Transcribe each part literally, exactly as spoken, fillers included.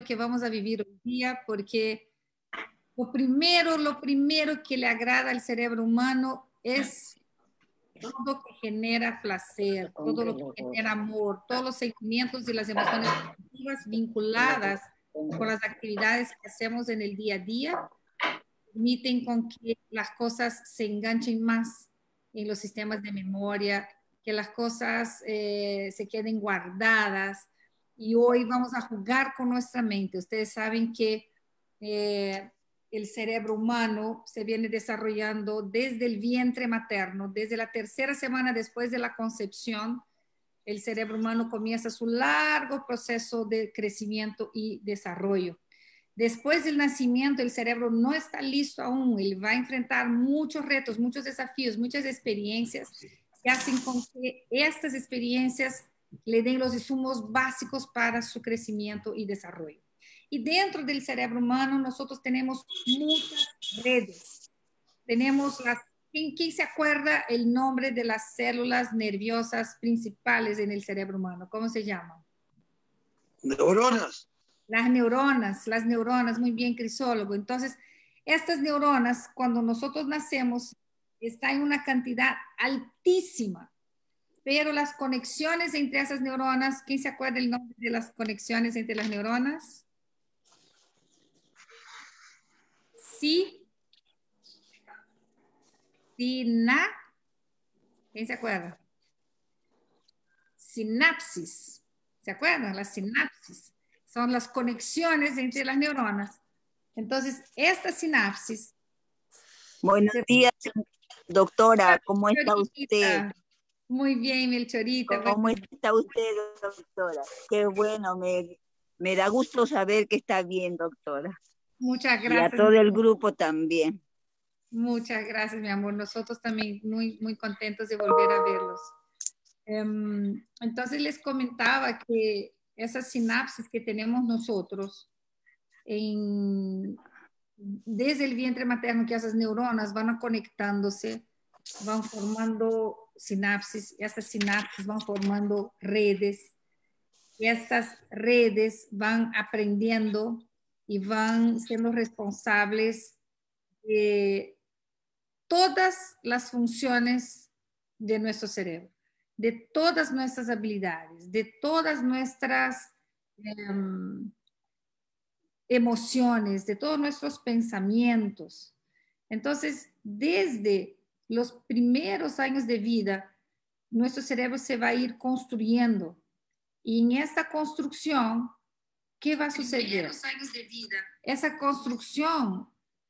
que vamos a vivir hoy día, porque lo primero, lo primero que le agrada al cerebro humano es todo lo que genera placer, todo lo que genera amor, todos los sentimientos y las emociones positivas vinculadas con las actividades que hacemos en el día a día, permiten con que las cosas se enganchen más en los sistemas de memoria, que las cosas eh, se queden guardadas. Y hoy vamos a jugar con nuestra mente. Ustedes saben que eh, el cerebro humano se viene desarrollando desde el vientre materno, desde la tercera semana después de la concepción. El cerebro humano comienza su largo proceso de crecimiento y desarrollo. Después del nacimiento, el cerebro no está listo aún. Él va a enfrentar muchos retos, muchos desafíos, muchas experiencias que hacen con que estas experiencias le den los insumos básicos para su crecimiento y desarrollo. Y dentro del cerebro humano nosotros tenemos muchas redes. Tenemos las, ¿quién, quién se acuerda el nombre de las células nerviosas principales en el cerebro humano? ¿Cómo se llaman? Neuronas. Las neuronas, las neuronas, muy bien, Crisólogo. Entonces, estas neuronas, cuando nosotros nacemos, están en una cantidad altísima, pero las conexiones entre esas neuronas, ¿quién se acuerda el nombre de las conexiones entre las neuronas? Sí. Sina. ¿Quién se acuerda? Sinapsis. ¿Se acuerdan? Las sinapsis son las conexiones entre las neuronas. Entonces, esta sinapsis. Buenos días, doctora. ¿Cómo está usted? Muy bien, Melchorita. ¿Cómo está usted, doctora? Qué bueno, me, me da gusto saber que está bien, doctora. Muchas gracias. Y a todo el grupo también. Muchas gracias, mi amor. Nosotros también muy, muy contentos de volver a verlos. Um, entonces les comentaba que esas sinapsis que tenemos nosotros en, desde el vientre materno, que esas neuronas van conectándose, van formando sinapsis, y estas sinapsis van formando redes, y estas redes van aprendiendo y van siendo responsables de todas las funciones de nuestro cerebro, de todas nuestras habilidades, de todas nuestras um, emociones, de todos nuestros pensamientos. Entonces, desde los primeros años de vida, nuestro cerebro se va a ir construyendo. Y en esta construcción, ¿qué va a suceder? Años de vida. Esa construcción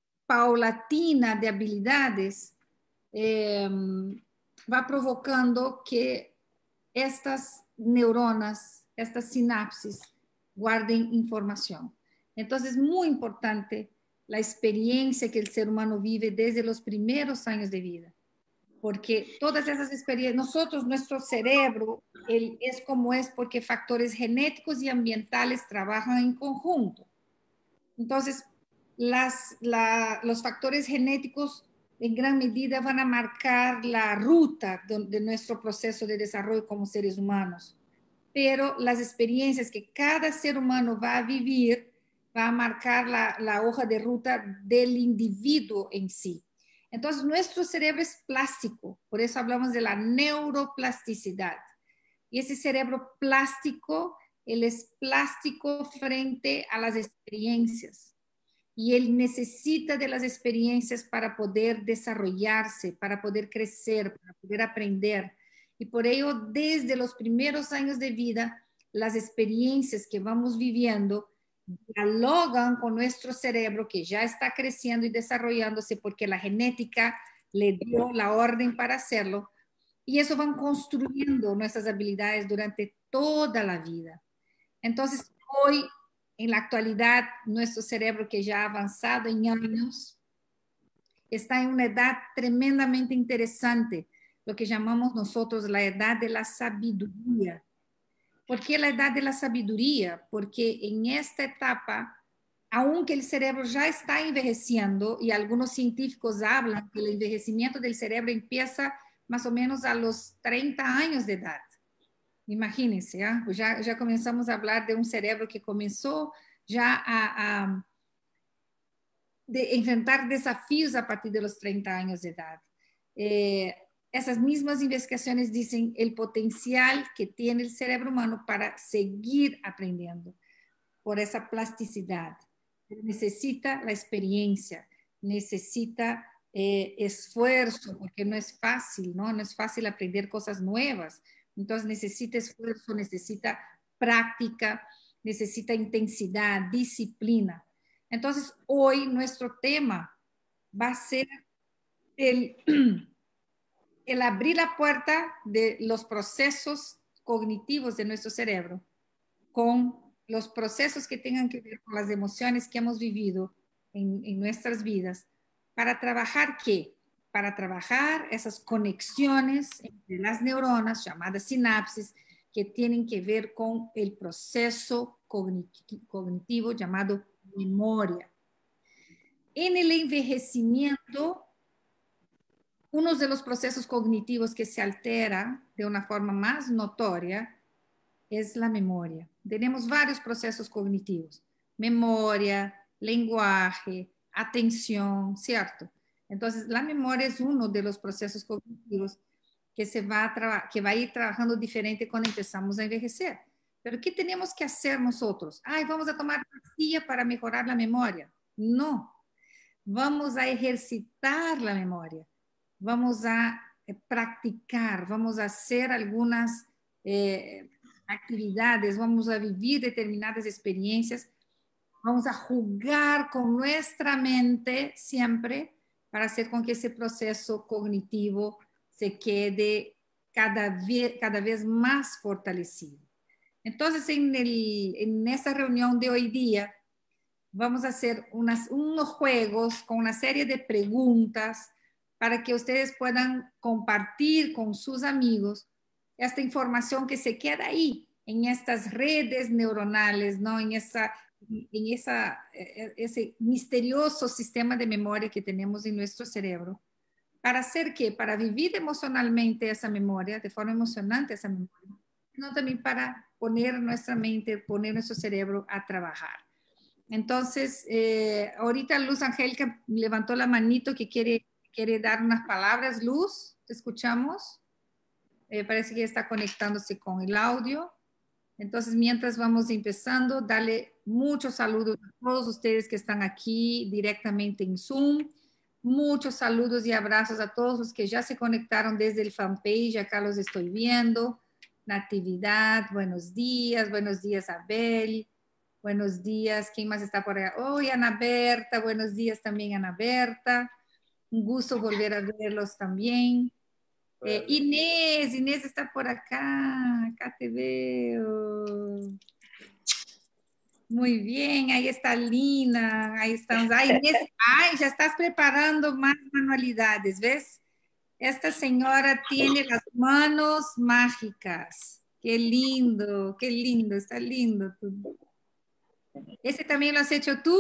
paulatina de habilidades eh, va provocando que estas neuronas, estas sinapsis, guarden información. Entonces, es muy importante la experiencia que el ser humano vive desde los primeros años de vida, porque todas esas experiencias, nosotros, nuestro cerebro, él es como es porque factores genéticos y ambientales trabajan en conjunto. Entonces, las, la, los factores genéticos en gran medida van a marcar la ruta de, de nuestro proceso de desarrollo como seres humanos, pero las experiencias que cada ser humano va a vivir va a marcar la, la hoja de ruta del individuo en sí. Entonces, nuestro cerebro es plástico, por eso hablamos de la neuroplasticidad. Y ese cerebro plástico, él es plástico frente a las experiencias. Y él necesita de las experiencias para poder desarrollarse, para poder crecer, para poder aprender. Y por ello, desde los primeros años de vida, las experiencias que vamos viviendo dialogan con nuestro cerebro que ya está creciendo y desarrollándose porque la genética le dio la orden para hacerlo. Y eso van construyendo nuestras habilidades durante toda la vida. Entonces, hoy, en la actualidad, nuestro cerebro que ya ha avanzado en años, está en una edad tremendamente interesante, lo que llamamos nosotros la edad de la sabiduría. ¿Por qué la edad de la sabiduría? Porque en esta etapa, aunque el cerebro ya está envejeciendo, y algunos científicos hablan que el envejecimiento del cerebro empieza más o menos a los treinta años de edad. Imagínense, ¿eh? ya, ya comenzamos a hablar de un cerebro que comenzó ya a, a de enfrentar desafíos a partir de los treinta años de edad. Eh, esas mismas investigaciones dicen el potencial que tiene el cerebro humano para seguir aprendiendo por esa plasticidad. Necesita la experiencia, necesita eh, esfuerzo, porque no es fácil, ¿no? No es fácil aprender cosas nuevas. Entonces necesita esfuerzo, necesita práctica, necesita intensidad, disciplina. Entonces hoy nuestro tema va a ser el, el abrir la puerta de los procesos cognitivos de nuestro cerebro con los procesos que tengan que ver con las emociones que hemos vivido en, en nuestras vidas, para trabajar ¿qué? Para trabajar esas conexiones entre las neuronas, llamadas sinapsis, que tienen que ver con el proceso cognitivo, cognitivo llamado memoria. En el envejecimiento, uno de los procesos cognitivos que se altera de una forma más notoria es la memoria. Tenemos varios procesos cognitivos: memoria, lenguaje, atención, ¿cierto? Entonces, la memoria es uno de los procesos cognitivos que, se va a que va a ir trabajando diferente cuando empezamos a envejecer. Pero ¿qué tenemos que hacer nosotros? Ay, vamos a tomar pastilla para mejorar la memoria. No. Vamos a ejercitar la memoria. Vamos a practicar, vamos a hacer algunas eh, actividades, vamos a vivir determinadas experiencias, vamos a jugar con nuestra mente siempre para hacer con que ese proceso cognitivo se quede cada vez, cada vez más fortalecido. Entonces, en, el, en esta reunión de hoy día, vamos a hacer unas, unos juegos con una serie de preguntas para que ustedes puedan compartir con sus amigos esta información que se queda ahí, en estas redes neuronales, ¿no? En, esa, en esa, ese misterioso sistema de memoria que tenemos en nuestro cerebro. ¿Para hacer qué? Para vivir emocionalmente esa memoria, de forma emocionante esa memoria, no también para poner nuestra mente, poner nuestro cerebro a trabajar. Entonces, eh, ahorita Luz Angélica levantó la manito que quiere, quiere dar unas palabras. Luz, ¿te escuchamos? Eh, parece que está conectándose con el audio. Entonces, mientras vamos empezando, dale muchos saludos a todos ustedes que están aquí directamente en Zoom. Muchos saludos y abrazos a todos los que ya se conectaron desde el fanpage. Acá los estoy viendo. Natividad, buenos días. Buenos días, Abel. Buenos días. ¿Quién más está por allá? Hoy, Ana Berta. Buenos días también, Ana Berta. Un gusto volver a verlos también. Eh, Inés, Inés está por acá. Acá te veo. Muy bien, ahí está Lina. Ahí estamos. Ay, Inés, ay, ya estás preparando más manualidades, ¿ves? Esta señora tiene las manos mágicas. Qué lindo, qué lindo, está lindo. ¿Ese también lo has hecho tú?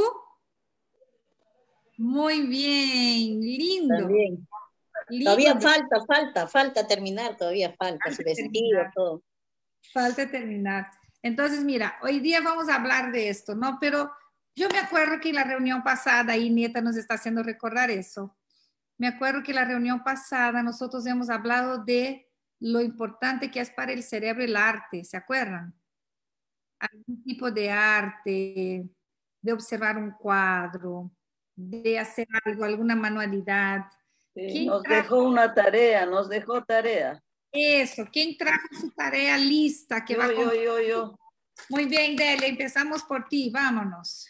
Muy bien, lindo. También. Lindo. Todavía falta, falta, falta terminar, todavía falta, falta su vestido, terminar. Todo. Falta terminar. Entonces, mira, hoy día vamos a hablar de esto, ¿no? Pero yo me acuerdo que en la reunión pasada, y Neta nos está haciendo recordar eso, me acuerdo que en la reunión pasada nosotros hemos hablado de lo importante que es para el cerebro el arte, ¿se acuerdan? Algún tipo de arte, de observar un cuadro, de hacer algo, alguna manualidad. Sí, nos dejó una tarea, nos dejó tarea. Eso, ¿quién trajo su tarea lista? Que yo, va a yo, yo, yo. Muy bien, Delia, empezamos por ti, vámonos.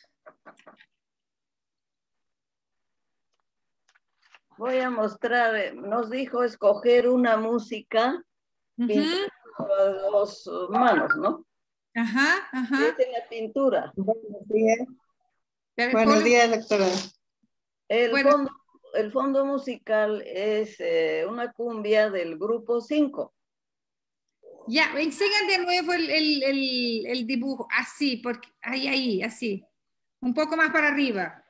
Voy a mostrar, nos dijo escoger una música uh-huh. pintada a dos manos, ¿no? Ajá, ajá. Esta es la pintura. Buenos días. Pero Buenos polo... días, doctora. El, bueno. fondo, el fondo musical es eh, una cumbia del grupo cinco. Ya, enseñan de nuevo el, el, el, el dibujo, así, porque ahí, ahí, así. Un poco más para arriba.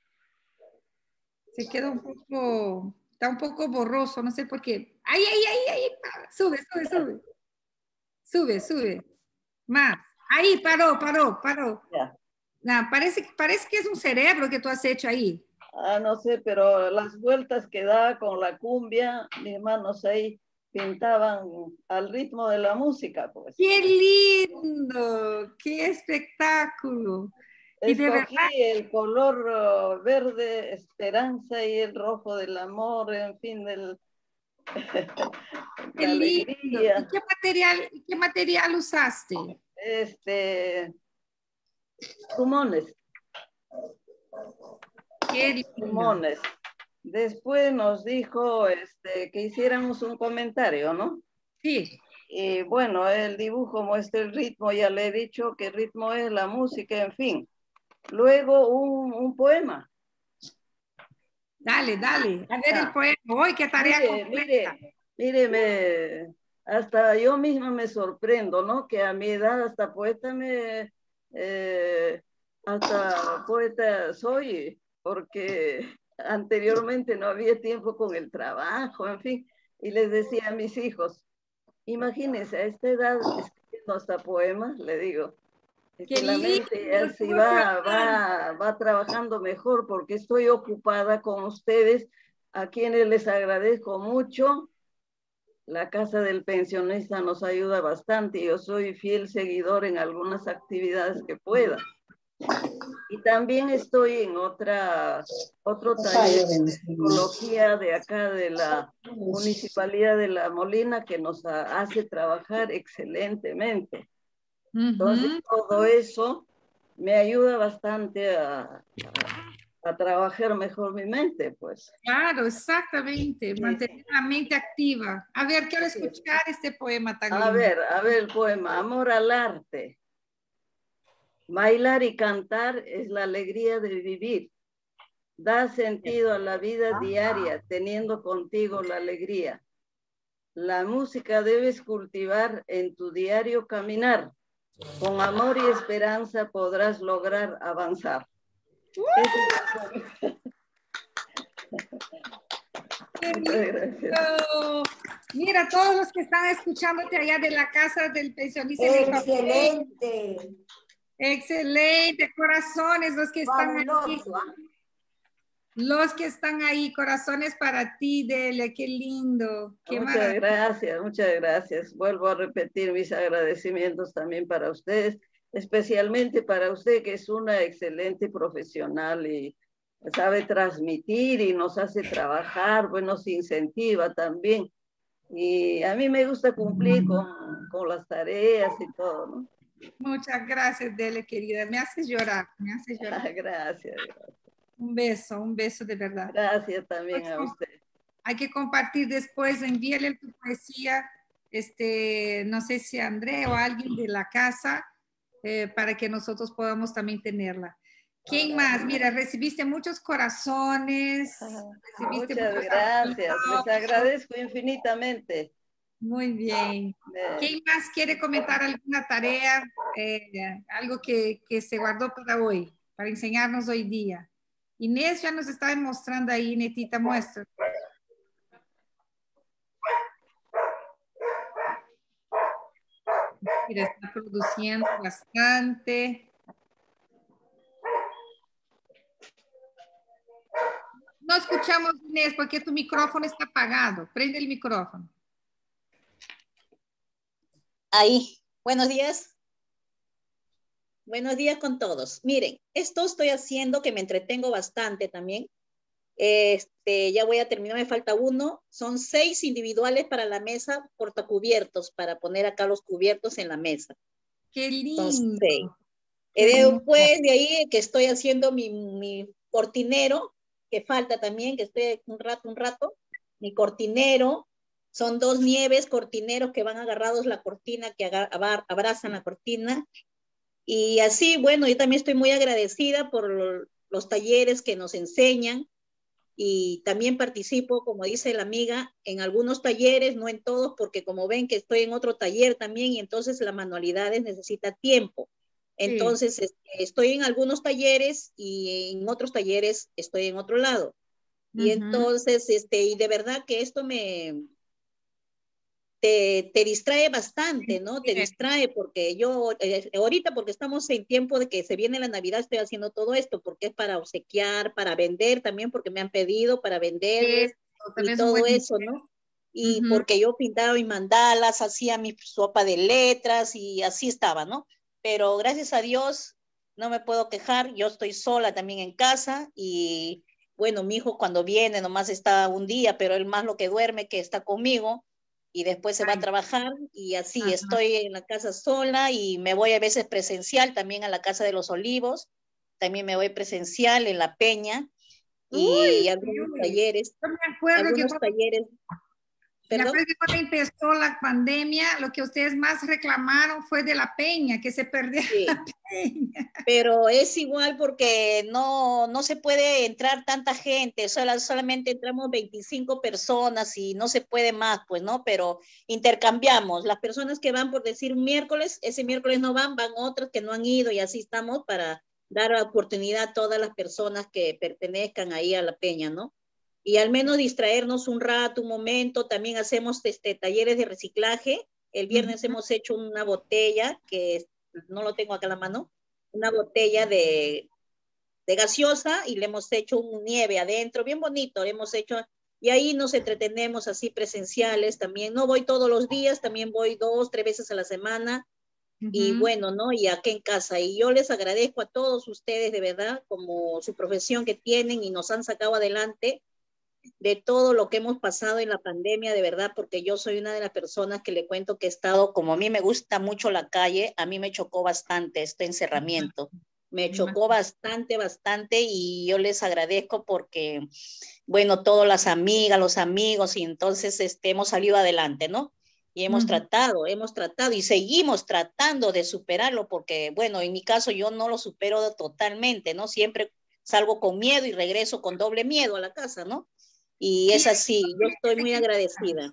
Se queda un poco, está un poco borroso, no sé por qué. Ahí, ahí, ahí, ahí, sube, sube, sube. Sube, sube. Más. Ahí, paró, paró, paró. Ya. Ah, parece, parece que es un cerebro que tú has hecho ahí. Ah, no sé, pero las vueltas que da con la cumbia, mis manos ahí pintaban al ritmo de la música, pues. ¡Qué lindo! ¡Qué espectáculo! Y de verdad, Escogí el color uh, verde, esperanza, y el rojo del amor, en fin, del, qué la lindo. ¿Y alegría. qué material, y qué material usaste? Este, plumones, Qué lindo. plumones. Después nos dijo este, que hiciéramos un comentario, ¿no? Sí. Y bueno, el dibujo muestra el ritmo, ya le he dicho que el ritmo es la música, en fin. Luego un, un poema. Dale, dale. A ver el Ah, poema. Hoy, qué tarea mire, completa. mire, mire, me, hasta yo misma me sorprendo, ¿no? Que a mi edad hasta poeta me, eh, hasta poeta soy, porque anteriormente no había tiempo con el trabajo, en fin. Y les decía a mis hijos, imagínense, a esta edad escribiendo hasta poemas, le digo, es Qué que la lindo, mente qué así va, emocionante. va, va trabajando mejor porque estoy ocupada con ustedes, a quienes les agradezco mucho. La Casa del Pensionista nos ayuda bastante y yo soy fiel seguidor en algunas actividades que pueda. Y también estoy en otra, otro taller de psicología de acá de la Municipalidad de La Molina que nos hace trabajar excelentemente. Entonces, Ujú. todo eso me ayuda bastante a, a trabajar mejor mi mente, pues. Claro, exactamente. Sí, Mantener la mente activa. A ver, quiero así es. escuchar este poema tan A lindo. ver, a ver el poema, Amor al arte. Bailar y cantar es la alegría de vivir. Da sentido a la vida diaria, teniendo contigo la alegría. La música debes cultivar en tu diario caminar. Con amor y esperanza podrás lograr avanzar. Ese es el poema. ¡Qué Muchas gracias. lindo! Mira, todos los que están escuchándote allá de la casa del pensionista. en el papel. Excelente, Excelente, corazones, los que están ahí. fabuloso. ¿Ah? Los que están ahí, corazones para ti, Delia, qué lindo, qué Muchas maravilla. gracias, muchas gracias. Vuelvo a repetir mis agradecimientos también para ustedes, especialmente para usted que es una excelente profesional y sabe transmitir y nos hace trabajar, pues nos incentiva también. Y a mí me gusta cumplir con, con las tareas y todo, ¿no? Muchas gracias, Delia, querida. Me haces llorar, me haces llorar. Gracias, Un beso, un beso de verdad. gracias también a usted. Hay que compartir después, envíale tu poesía, este, no sé si a André o a alguien de la casa, eh, para que nosotros podamos también tenerla. ¿Quién más? Mira, recibiste muchos corazones, recibiste Muchas muchos gracias, les aplausos. agradezco infinitamente. Muy bien. Eh, ¿Quién más quiere comentar alguna tarea, eh, algo que, que se guardó para hoy, para enseñarnos hoy día? Inés ya nos está demostrando ahí, Netita, muestra. Mira, está produciendo bastante. No escuchamos, Inés, porque tu micrófono está apagado. Prende el micrófono. Ahí, buenos días. Buenos días con todos. Miren, esto estoy haciendo que me entretengo bastante también. Este, ya voy a terminar, me falta uno. Son seis individuales para la mesa, portacubiertos, para poner acá los cubiertos en la mesa. Qué Son lindo. seis. Qué lindo. Después de ahí que estoy haciendo mi, mi cortinero, que falta también, que estoy un rato, un rato, mi cortinero. Son dos nieves cortineros que van agarrados la cortina, que agar, abrazan la cortina. Y así, bueno, yo también estoy muy agradecida por los talleres que nos enseñan y también participo, como dice la amiga, en algunos talleres, no en todos, porque como ven que estoy en otro taller también y entonces las manualidades necesita tiempo. Entonces, sí. Estoy en algunos talleres y en otros talleres estoy en otro lado. Uh-huh. Y entonces, este, y de verdad que esto me... te, te distrae bastante, ¿no? Te distrae porque yo, eh, ahorita porque estamos en tiempo de que se viene la Navidad, estoy haciendo todo esto, porque es para obsequiar, para vender también, porque me han pedido para venderles Eso, y todo eso, ¿no? Y Ujú. porque yo pintaba mis mandalas, hacía mi sopa de letras y así estaba, ¿no? Pero gracias a Dios no me puedo quejar, yo estoy sola también en casa y bueno, mi hijo cuando viene nomás está un día, pero él más lo que duerme que está conmigo y después se va a Ay, trabajar y así ajá. estoy en la casa sola y me voy a veces presencial también a la Casa de los Olivos, también me voy presencial en La Peña y Uy, algunos uy. talleres, Yo me acuerdo que algunos cuando, talleres, me perdón. acuerdo que cuando empezó la pandemia, lo que ustedes más reclamaron fue de la peña, que se perdiera Sí. la peña. Pero es igual porque no, no se puede entrar tanta gente, sola, solamente entramos veinticinco personas y no se puede más, pues, ¿no? Pero intercambiamos. Las personas que van, por decir, un miércoles, ese miércoles no van, van otras que no han ido y así estamos para dar la oportunidad a todas las personas que pertenezcan ahí a la peña, ¿no? Y al menos distraernos un rato, un momento. También hacemos este, talleres de reciclaje. El viernes Ujú. hemos hecho una botella, que no lo tengo acá a la mano, una botella de, de gaseosa y le hemos hecho un nieve adentro, bien bonito, le hemos hecho, y ahí nos entretenemos así presenciales también. No voy todos los días, también voy dos, tres veces a la semana, y Ujú. bueno, ¿no? Y aquí en casa. Y yo les agradezco a todos ustedes, de verdad, como su profesión que tienen y nos han sacado adelante de todo lo que hemos pasado en la pandemia, de verdad, porque yo soy una de las personas que le cuento que he estado, como a mí me gusta mucho la calle, a mí me chocó bastante este encerramiento. Me chocó bastante, bastante y yo les agradezco porque, bueno, todas las amigas, los amigos y entonces este, hemos salido adelante, ¿no? Y hemos Ujú. tratado, hemos tratado y seguimos tratando de superarlo porque, bueno, en mi caso yo no lo supero totalmente, ¿no? Siempre salgo con miedo y regreso con doble miedo a la casa, ¿no? Y Sí, es así, yo estoy hay muy que- agradecida,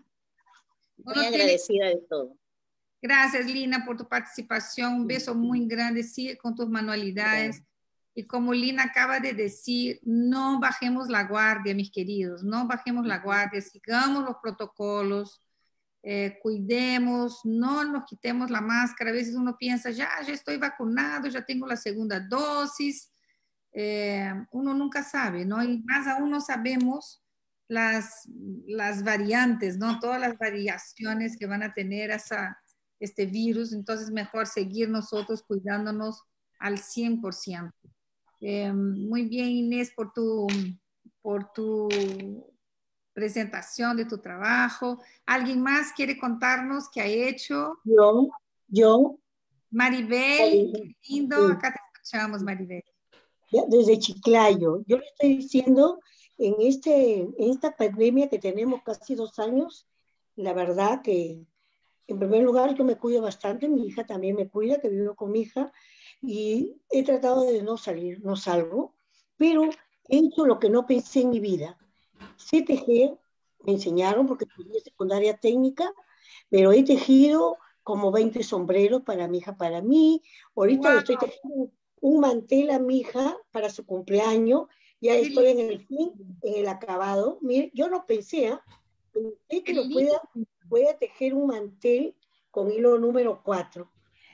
muy uno tiene. agradecida de todo. Gracias, Lina, por tu participación. Un beso muy grande. Sigue con tus manualidades. Y como Lina acaba de decir, no bajemos la guardia, mis queridos, no bajemos la guardia, sigamos los protocolos, eh, cuidemos, no nos quitemos la máscara. A veces uno piensa, ya, ya estoy vacunado, ya tengo la segunda dosis. Eh, uno nunca sabe, ¿no? Y más aún no sabemos las, las variantes, ¿no? Todas las variaciones que van a tener esa, este virus, entonces mejor seguir nosotros cuidándonos al cien por ciento. Eh, muy bien, Inés, por tu, por tu presentación de tu trabajo. ¿Alguien más quiere contarnos qué ha hecho? Yo, yo, Maribel, qué lindo. sí, Acá te escuchamos, Maribel. ya desde Chiclayo. Yo le estoy diciendo, en, este, en esta pandemia que tenemos casi dos años, la verdad que, en primer lugar, yo me cuido bastante, mi hija también me cuida, que vivo con mi hija, y he tratado de no salir, no salgo, pero he hecho lo que no pensé en mi vida. Sé tejer, me enseñaron porque estudié secundaria técnica, pero he tejido como veinte sombreros para mi hija, para mí. Ahorita Wow, le estoy tejiendo un mantel a mi hija para su cumpleaños. Ya qué estoy en lindo. el fin, en el acabado. Mire, yo no pensé, ¿eh? pensé que Qué lo lindo. pueda, pueda tejer un mantel con hilo número cuatro.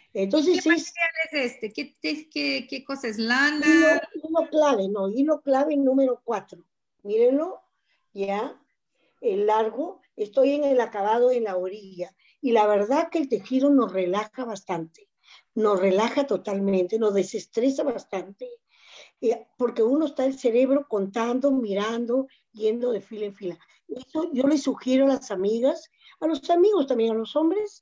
¿Y qué Entonces es material es este? ¿Qué, qué, qué, qué cosa es? ¿Lana? hilo, hilo clave, no, hilo clave número cuatro. Mírenlo, ya. El largo, estoy en el acabado en la orilla. Y la verdad que el tejido nos relaja bastante, nos relaja totalmente, nos desestresa bastante, eh, porque uno está el cerebro contando, mirando, yendo de fila en fila. Eso yo les sugiero a las amigas, a los amigos también, a los hombres,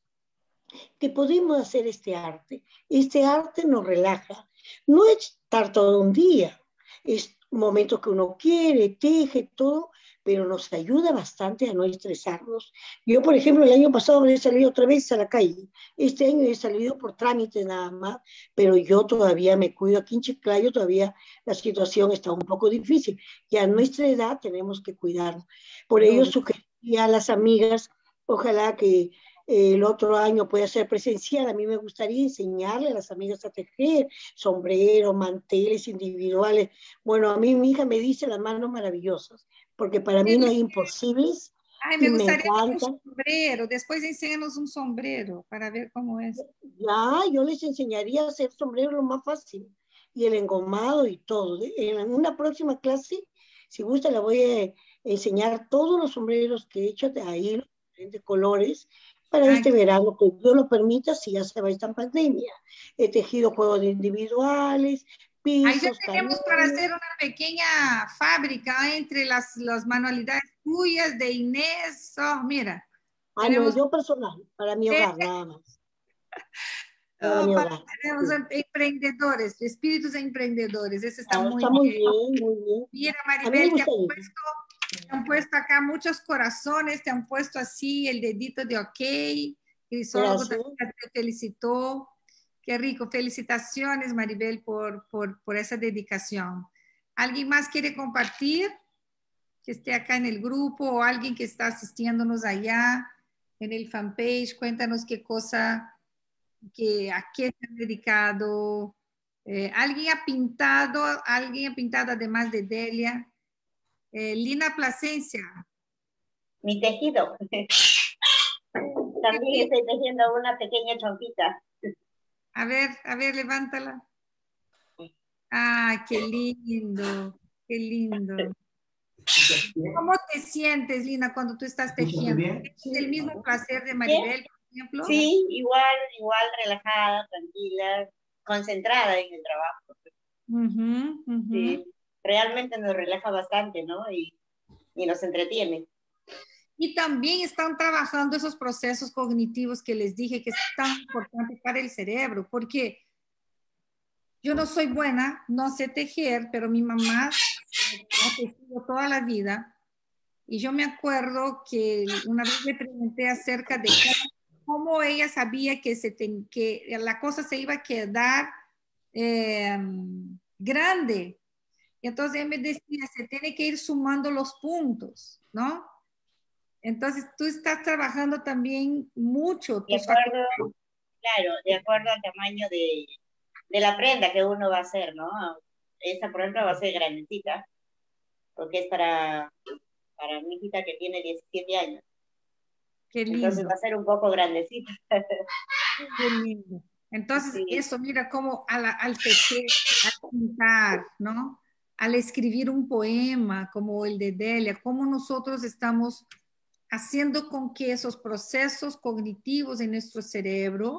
que podemos hacer este arte. Este arte nos relaja. No es estar todo un día, es momentos que uno quiere, teje, todo, pero nos ayuda bastante a no estresarnos. Yo, por ejemplo, el año pasado he salido otra vez a la calle. Este año he salido por trámites nada más, pero yo todavía me cuido. Aquí en Chiclayo todavía la situación está un poco difícil. Y a nuestra edad tenemos que cuidarnos. Por ello, Doble. sugería a las amigas, ojalá que el otro año puede ser presencial. A mí me gustaría enseñarle a las amigas a tejer sombreros, manteles individuales. Bueno, a mí mi hija me dice las manos maravillosas, porque para mí no hay imposibles Ay, me y me gustaría un encanta. sombrero. Después enséñanos un sombrero para ver cómo es. Ya, yo les enseñaría a hacer sombrero lo más fácil. Y el engomado y todo. En una próxima clase, si gusta, le voy a enseñar todos los sombreros que he hecho de ahí, los diferentes colores, para Ay, este verano, que Dios lo permita, si ya se va esta pandemia. He tejido juegos individuales, ahí ya pisos, tenemos para cañones. hacer una pequeña fábrica entre las, las manualidades tuyas de Inés. Oh, mira, Ah, no, tenemos, yo personal, para mi hogar, nada más. Para oh, mi para- hogar. tenemos Sí. emprendedores, espíritus emprendedores. Eso está Ah, muy está muy bien. bien, muy bien. Mira, A mí me Maribel, te han gustaría. puesto, te han puesto acá muchos corazones, te han puesto así el dedito de ok. Crisólogo Gracias. también te felicitó. Qué rico. Felicitaciones, Maribel, por, por, por esa dedicación. ¿Alguien más quiere compartir? Que esté acá en el grupo o alguien que está asistiéndonos allá en el fanpage. Cuéntanos qué cosa, que, a qué te has dedicado. Eh, ¿Alguien ha pintado? ¿Alguien ha pintado además de Delia? Eh, Lina Plasencia. Mi tejido. También estoy tejiendo una pequeña chompita. A ver, a ver, levántala. Ah, qué lindo, qué lindo. ¿Cómo te sientes, Lina, cuando tú estás tejiendo? ¿Tienes el mismo placer de Maribel, por ejemplo? Sí, igual, igual, relajada, tranquila, concentrada en el trabajo. Uh-huh, uh-huh. Sí, realmente nos relaja bastante, ¿no? Y, y nos entretiene. Y también están trabajando esos procesos cognitivos que les dije que es tan importante para el cerebro, porque yo no soy buena, no sé tejer, pero mi mamá ha tejido toda la vida. Y yo me acuerdo que una vez le pregunté acerca de cómo, cómo ella sabía que, se ten, que la cosa se iba a quedar eh, grande. Y entonces ella me decía, se tiene que ir sumando los puntos, ¿no? Entonces tú estás trabajando también mucho. De Tus acuerdo, claro, de acuerdo al tamaño de, de la prenda que uno va a hacer, ¿no? Esta, por ejemplo, va a ser grandecita, porque es para, para mi hijita que tiene diecisiete años. Qué lindo. Entonces va a ser un poco grandecita. Qué lindo. Entonces, Sí. eso, mira cómo al, al tejer, al pintar, ¿no? Al escribir un poema como el de Delia, cómo nosotros estamos haciendo con que esos procesos cognitivos en nuestro cerebro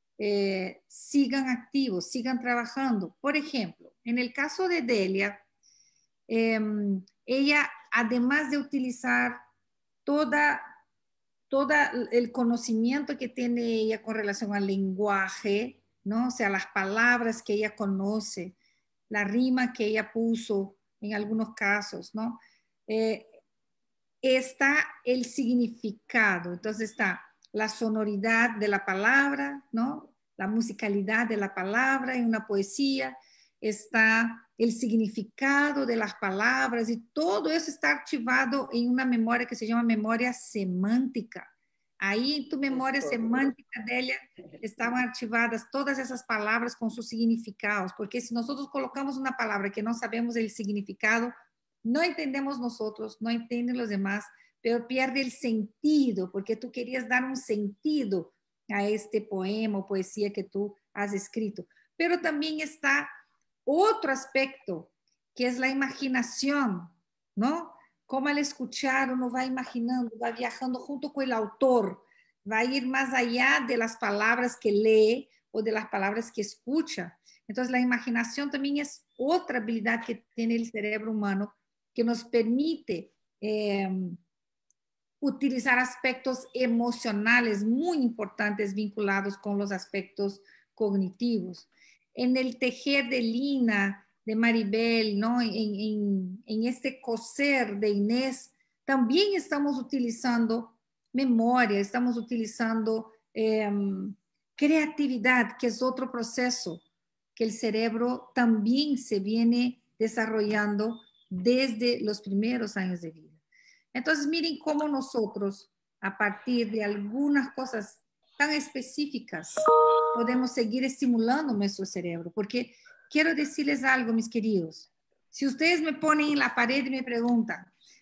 eh, sigan activos, sigan trabajando. Por ejemplo, en el caso de Delia, eh, ella, además de utilizar toda todo el conocimiento que tiene ella con relación al lenguaje, ¿no? O sea, las palabras que ella conoce, la rima que ella puso en algunos casos, ¿no? Eh, está el significado, entonces está la sonoridad de la palabra, ¿no? La musicalidad de la palabra en una poesía, está el significado de las palabras y todo eso está archivado en una memoria que se llama memoria semántica. Ahí en tu memoria semántica, Delia, estaban archivadas todas esas palabras con sus significados, porque si nosotros colocamos una palabra que no sabemos el significado, no entendemos nosotros, no entienden los demás, pero pierde el sentido, porque tú querías dar un sentido a este poema o poesía que tú has escrito. Pero también está otro aspecto, que es la imaginación, ¿no? Como al escuchar uno va imaginando, va viajando junto con el autor, va a ir más allá de las palabras que lee o de las palabras que escucha. Entonces la imaginación también es otra habilidad que tiene el cerebro humano que nos permite eh, utilizar aspectos emocionales muy importantes vinculados con los aspectos cognitivos. En el tejer de Lina, de Maribel, ¿no? en, en, en este coser de Inés, también estamos utilizando memoria, estamos utilizando eh, creatividad, que es otro proceso que el cerebro también se viene desarrollando desde los primeros años de vida. Entonces, miren cómo nosotros, a partir de algunas cosas tan específicas, podemos seguir estimulando nuestro cerebro. Porque quiero decirles algo, mis queridos. Si ustedes me ponen en la pared y me preguntan,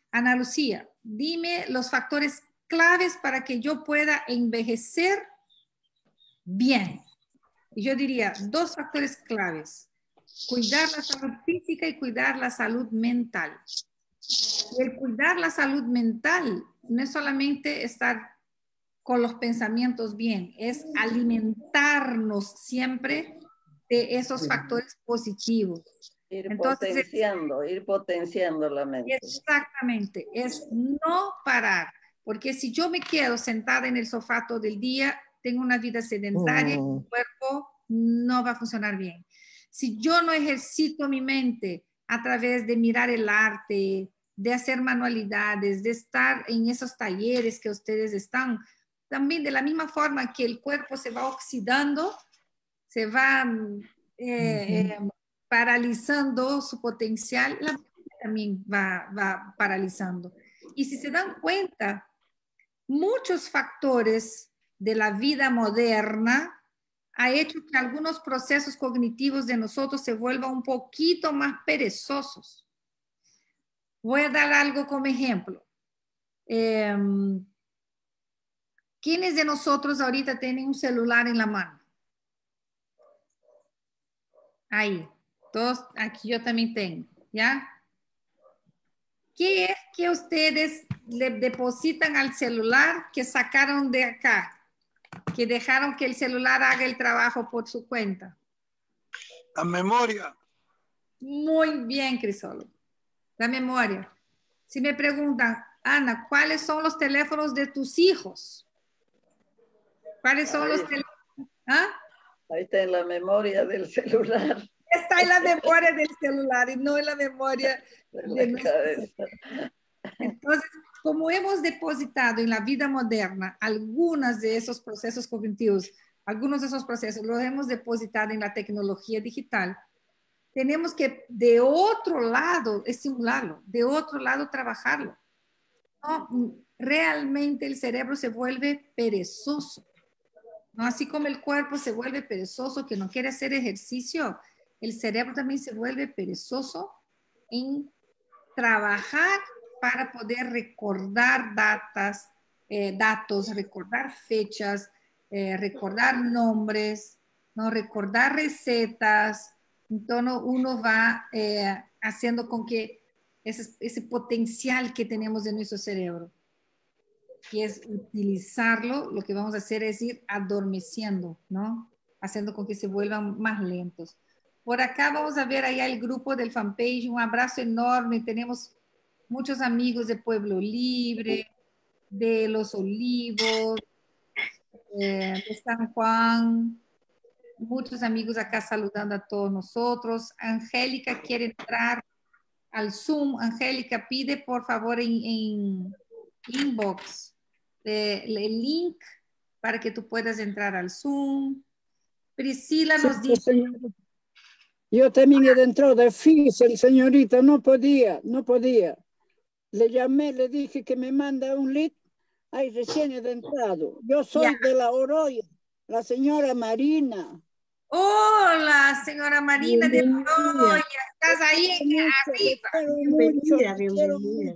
Ana Lucía, dime los factores claves para que yo pueda envejecer bien. Y yo diría dos factores claves. Cuidar la salud física y cuidar la salud mental. Y el cuidar la salud mental no es solamente estar con los pensamientos bien, es alimentarnos siempre de esos factores positivos. Ir Entonces, potenciando, ir potenciando la mente. Exactamente, es no parar, porque si yo me quedo sentada en el sofá todo el día, tengo una vida sedentaria y mi cuerpo no va a funcionar bien. Si yo no ejercito mi mente a través de mirar el arte, de hacer manualidades, de estar en esos talleres que ustedes están, también de la misma forma que el cuerpo se va oxidando, se va eh, uh-huh. eh, paralizando su potencial, la mente también va, va paralizando. Y si se dan cuenta, muchos factores de la vida moderna ha hecho que algunos procesos cognitivos de nosotros se vuelvan un poquito más perezosos. Voy a dar algo como ejemplo. Eh, ¿Quiénes de nosotros ahorita tienen un celular en la mano? Ahí. Todos, aquí yo también tengo, ¿ya? ¿Qué es que ustedes le depositan al celular que sacaron de acá? Que dejaron que el celular haga el trabajo por su cuenta. La memoria. Muy bien, Crisólogo. La memoria. Si me preguntan, Ana, ¿cuáles son los teléfonos de tus hijos? ¿Cuáles son Ahí. los teléfonos? ¿Ah? Ahí está en la memoria del celular. Está en la memoria del celular y no en la memoria de, de la cabeza. Entonces, como hemos depositado en la vida moderna algunos de esos procesos cognitivos, algunos de esos procesos los hemos depositado en la tecnología digital, tenemos que de otro lado estimularlo, de otro lado trabajarlo. ¿No? Realmente el cerebro se vuelve perezoso, ¿no? Así como el cuerpo se vuelve perezoso, que no quiere hacer ejercicio, el cerebro también se vuelve perezoso en trabajar para poder recordar datas, eh, datos, recordar fechas, eh, recordar nombres, ¿no? Recordar recetas. Entonces uno va eh, haciendo con que ese, ese potencial que tenemos en nuestro cerebro, que es utilizarlo, lo que vamos a hacer es ir adormeciendo, ¿no? Haciendo con que se vuelvan más lentos. Por acá vamos a ver allá el grupo del fanpage, un abrazo enorme, tenemos muchos amigos de Pueblo Libre, de Los Olivos, eh, de San Juan, muchos amigos acá saludando a todos nosotros. Angélica quiere entrar al Zoom. Angélica, pide por favor en, en inbox eh, el link para que tú puedas entrar al Zoom. Priscila nos sí, dice... Señorita. Yo también he entrado de difícil, señorita, no podía, no podía. Le llamé, le dije que me manda un link. Ay, recién he entrado. Yo soy ya. de la Oroya, la señora Marina. Hola, señora Marina de Oroya. Estás ahí en arriba. Bienvenida, bienvenida.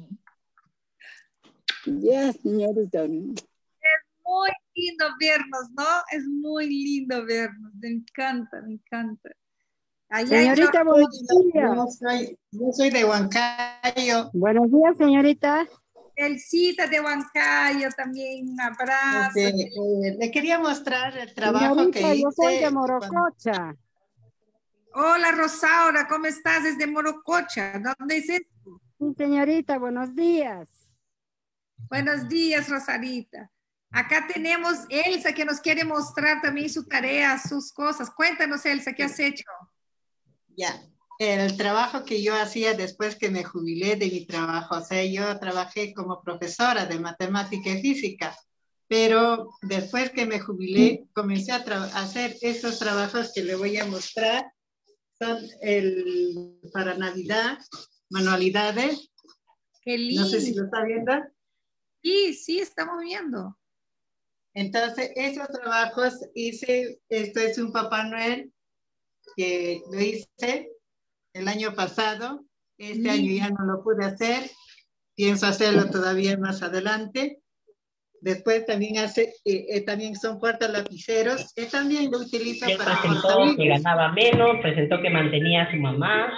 Ya, señorita. Es muy lindo vernos, ¿no? Es muy lindo vernos. Me encanta, me encanta. Allá señorita, buenos días. Yo soy, yo soy de Huancayo. Buenos días, señorita. Elcita de Huancayo también, un abrazo. Este, eh, le quería mostrar el trabajo señorita, que hice. Yo soy de Morococha. Cuando... Hola, Rosaura, ¿cómo estás? Es de Morococha. ¿Dónde es esto? Sí, señorita, buenos días. Buenos días, Rosarita. Acá tenemos Elsa que nos quiere mostrar también su tarea, sus cosas. Cuéntanos, Elsa, ¿qué has hecho? Ya, el trabajo que yo hacía después que me jubilé de mi trabajo, o sea, yo trabajé como profesora de matemática y física, pero después que me jubilé comencé a, a hacer estos trabajos que le voy a mostrar, son el, para Navidad, manualidades. Qué lindo. No sé si lo está viendo. Sí, sí, estamos viendo. Entonces, esos trabajos hice, esto es un Papá Noel, que lo hice el año pasado, este sí. año ya no lo pude hacer, pienso hacerlo todavía más adelante. Después también hace, eh, eh, también son puertas lapiceros, que también lo utilizo Él para presentó cortar. que ganaba menos, presentó que mantenía a su mamá.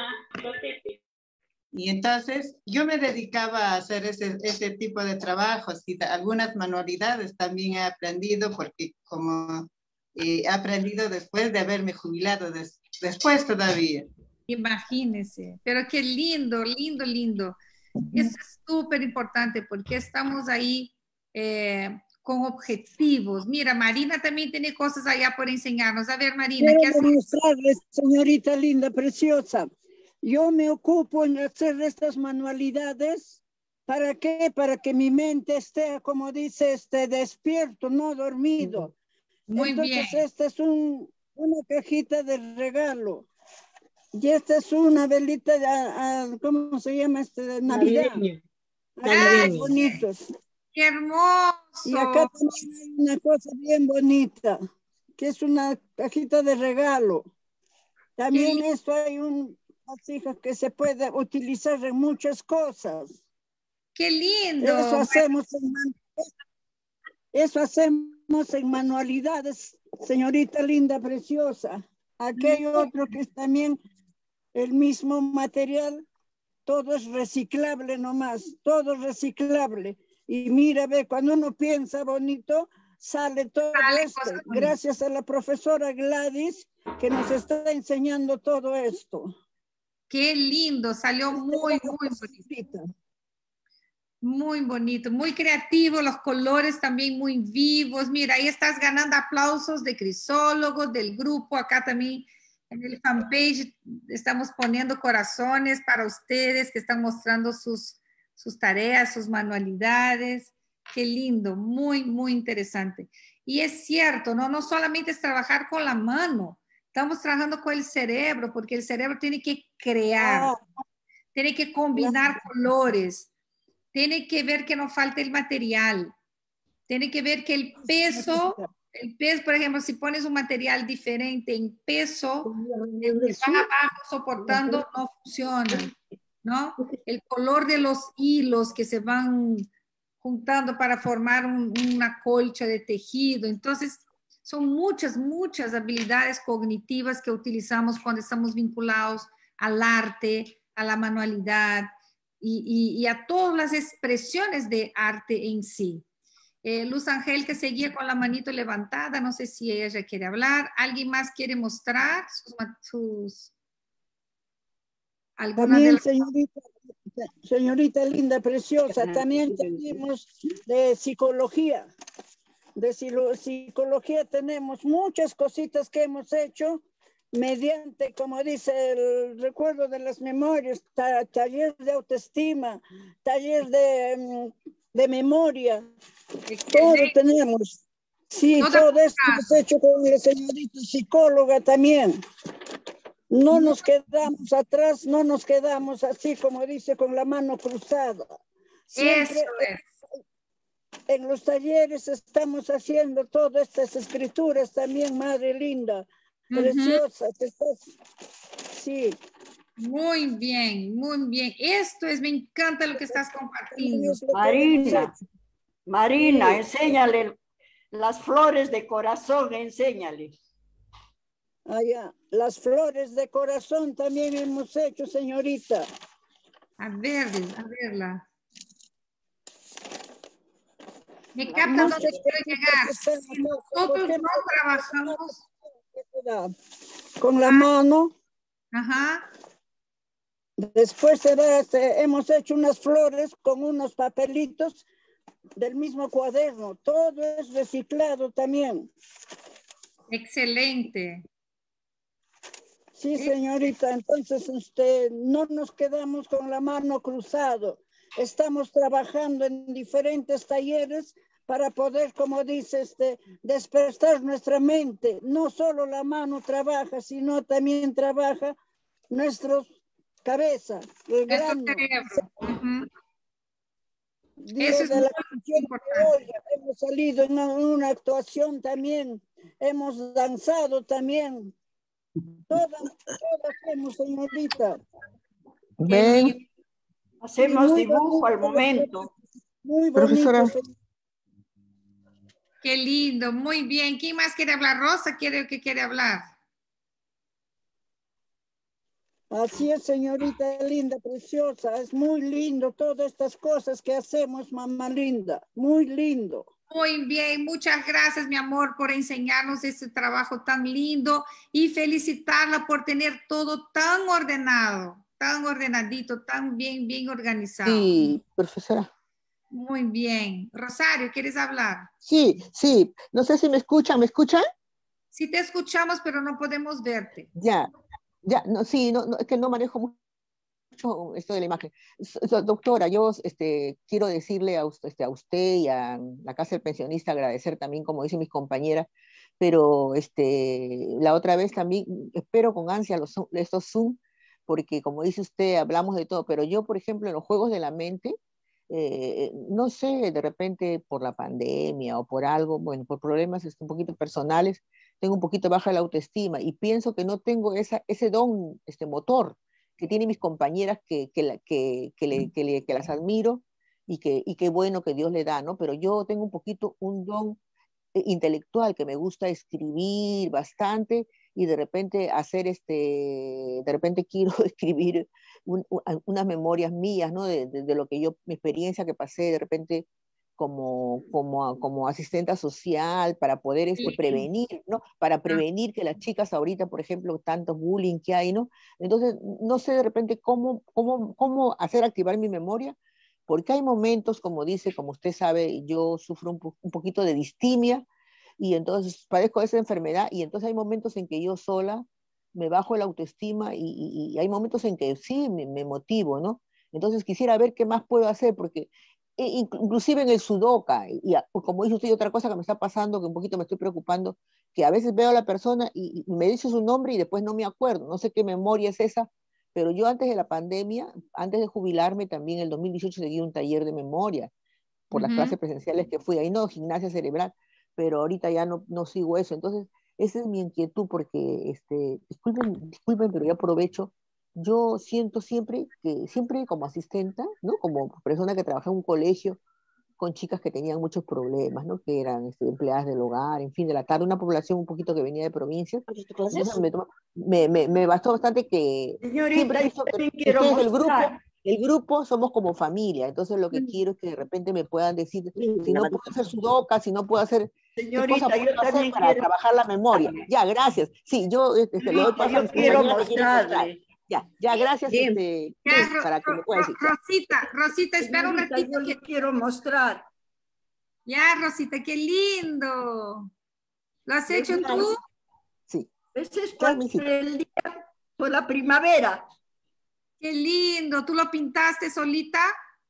Y entonces yo me dedicaba a hacer ese, ese tipo de trabajos y algunas manualidades también he aprendido porque como eh, he aprendido después de haberme jubilado, des, después todavía. Imagínese, pero qué lindo, lindo, lindo. Eso es súper importante porque estamos ahí eh, con objetivos. Mira, Marina también tiene cosas allá por enseñarnos. A ver, Marina, Quiero ¿qué haces? demostrarles, señorita linda, preciosa. Yo me ocupo en hacer estas manualidades. ¿Para qué? Para que mi mente esté, como dice, este, despierto, no dormido. Muy Entonces, bien. esta es un, una cajita de regalo. Y esta es una velita, de, a, a, ¿cómo se llama? Este, de Navidad. Ay, bonitos. ¡Qué hermoso! Y acá también hay una cosa bien bonita, que es una cajita de regalo. También esto hay un vasija que se puede utilizar en muchas cosas. ¡Qué lindo! Eso hacemos en, eso hacemos en manualidades, señorita linda, preciosa. Aquí hay otro que es también el mismo material, todo es reciclable nomás, todo es reciclable. Y mira, ve, cuando uno piensa bonito, sale todo Sale esto. cosas Gracias a la profesora Gladys que nos está enseñando todo esto. Qué lindo, salió muy, muy bonito. Muy bonito, muy creativo, los colores también muy vivos. Mira, ahí estás ganando aplausos de crisólogos, del grupo. Acá también en el fanpage estamos poniendo corazones para ustedes que están mostrando sus, sus tareas, sus manualidades. Qué lindo, muy, muy interesante. Y es cierto, ¿no? No solamente es trabajar con la mano, estamos trabajando con el cerebro, porque el cerebro tiene que crear, tiene que combinar colores, tiene que ver que no falte el material, tiene que ver que el peso, el peso, por ejemplo, si pones un material diferente en peso, el que va abajo soportando no funciona, ¿no? El color de los hilos que se van juntando para formar un, una colcha de tejido. Entonces, son muchas, muchas habilidades cognitivas que utilizamos cuando estamos vinculados al arte, a la manualidad y, y, y a todas las expresiones de arte en sí. Eh, Luz Ángel, que seguía con la manito levantada, no sé si ella quiere hablar. ¿Alguien más quiere mostrar sus... sus también, de las... señorita, señorita linda, preciosa, también tenemos de psicología. De psicología tenemos muchas cositas que hemos hecho mediante, como dice el recuerdo de las memorias, ta taller de autoestima, taller de, de memoria, todo tenemos. Sí, todo esto hemos hecho con la señorita psicóloga también. No nos quedamos atrás, no nos quedamos así como dice con la mano cruzada. Siempre Eso es. En los talleres estamos haciendo todas estas escrituras también, madre linda, preciosa. Uh-huh. Estás... Sí. Muy bien, muy bien. Esto es, me encanta lo que estás compartiendo. Marina, Marina, sí. Enséñale las flores de corazón, enséñale. Allá, las flores de corazón también hemos hecho, señorita. A ver, a verla. Me capta dónde quiero llegar. Si nosotros no trabajamos con la mano, ajá. Después será, este, hemos hecho unas flores con unos papelitos del mismo cuaderno. Todo es reciclado también. Excelente. Sí, señorita. Entonces, usted, no nos quedamos con la mano cruzado. Estamos trabajando en diferentes talleres para poder, como dice, este, despertar nuestra mente. No solo la mano trabaja, sino también trabaja nuestra cabeza, el grano. cerebro. Uh-huh. Eso es de la canción de hoy. Hemos salido en una, una actuación también, hemos danzado también. Todas, todas hemos, señorita. Ven. Hacemos Muy dibujo al bonito, momento. Muy Profesora. bonito. Qué lindo, muy bien. ¿Quién más quiere hablar? Rosa quiere que quiere hablar. Así es, señorita linda, preciosa. Es muy lindo todas estas cosas que hacemos, mamá linda. Muy lindo. Muy bien, muchas gracias, mi amor, por enseñarnos este trabajo tan lindo y felicitarla por tener todo tan ordenado, tan ordenadito, tan bien, bien organizado. Sí, profesora. Muy bien. Rosario, ¿quieres hablar? Sí, sí. No sé si me escuchan. ¿Me escuchan? Sí, te escuchamos, pero no podemos verte. Ya, ya. No, sí, no, no, es que no manejo mucho esto de la imagen. So- so, doctora, yo este, quiero decirle a usted, este, a usted y a la Casa del Pensionista, agradecer también, como dicen mis compañeras, pero este, la otra vez también espero con ansia los, Zoom- estos Zoom, porque como dice usted, hablamos de todo, pero yo, por ejemplo, en los juegos de la mente, eh, no sé, de repente por la pandemia o por algo, bueno, por problemas este, un poquito personales, tengo un poquito baja la autoestima y pienso que no tengo esa, ese don, este motor que tienen mis compañeras que, que, la- que, que, le- que le- que las admiro y que, y qué bueno que Dios le da, ¿no? Pero yo tengo un poquito un don eh, intelectual, que me gusta escribir bastante y de repente hacer este, de repente quiero escribir un- u- a- unas memorias mías, ¿no? De, de- de lo que yo, mi experiencia que pasé de repente como, como, como asistente social para poder este, prevenir, ¿no? Para prevenir que las chicas ahorita, por ejemplo, tanto bullying que hay, ¿no? Entonces, no sé de repente cómo, cómo, cómo hacer activar mi memoria, porque hay momentos, como dice, como usted sabe, yo sufro un, po- un poquito de distimia y entonces padezco de esa enfermedad y entonces hay momentos en que yo sola me bajo la autoestima y, y- y hay momentos en que sí me, me motivo, ¿no? Entonces quisiera ver qué más puedo hacer porque e- inc- inclusive en el sudoka, y a- como dice usted, otra cosa que me está pasando, que un poquito me estoy preocupando, que a veces veo a la persona y, y me dice su nombre y después no me acuerdo, no sé qué memoria es esa, pero yo antes de la pandemia, antes de jubilarme también en el dos mil dieciocho seguí un taller de memoria por las Ujú. clases presenciales que fui, ahí no, gimnasia cerebral, pero ahorita ya no, no sigo eso. Entonces, esa es mi inquietud porque, este, disculpen, disculpen, pero yo aprovecho. Yo siento siempre que, siempre como asistenta, ¿no? Como persona que trabaja en un colegio con chicas que tenían muchos problemas, ¿no? Que eran este, empleadas del hogar, en fin, de la tarde, una población un poquito que venía de provincias. Entonces me, toma- me, me, me bastó bastante que siempre Señorita, he yo visto que también quiero ustedes, el grupo, mostrar. el grupo somos como familia, entonces lo que quiero es que de repente me puedan decir, si no puedo hacer sudoka, si no puedo hacer, ¿qué cosa Señorita, yo puedo hacer también para quiero trabajar la memoria? Ya, gracias. Sí, yo este, le doy Señorita, paso a yo mis quiero compañeras que quieren mostrar. mostrarle. Ya, ya, gracias, Bien. este, Ya, Liz, Ro- para que me Ro- pueda Ro- decir. Ya. Rosita, Rosita, espera un Señorita, ratito. yo que- le quiero mostrar. Ya, Rosita, qué lindo. ¿Lo has hecho Mira, tú? Sí. Ese es Ya, por mijita. el día, por la primavera. Qué lindo. ¿Tú lo pintaste solita?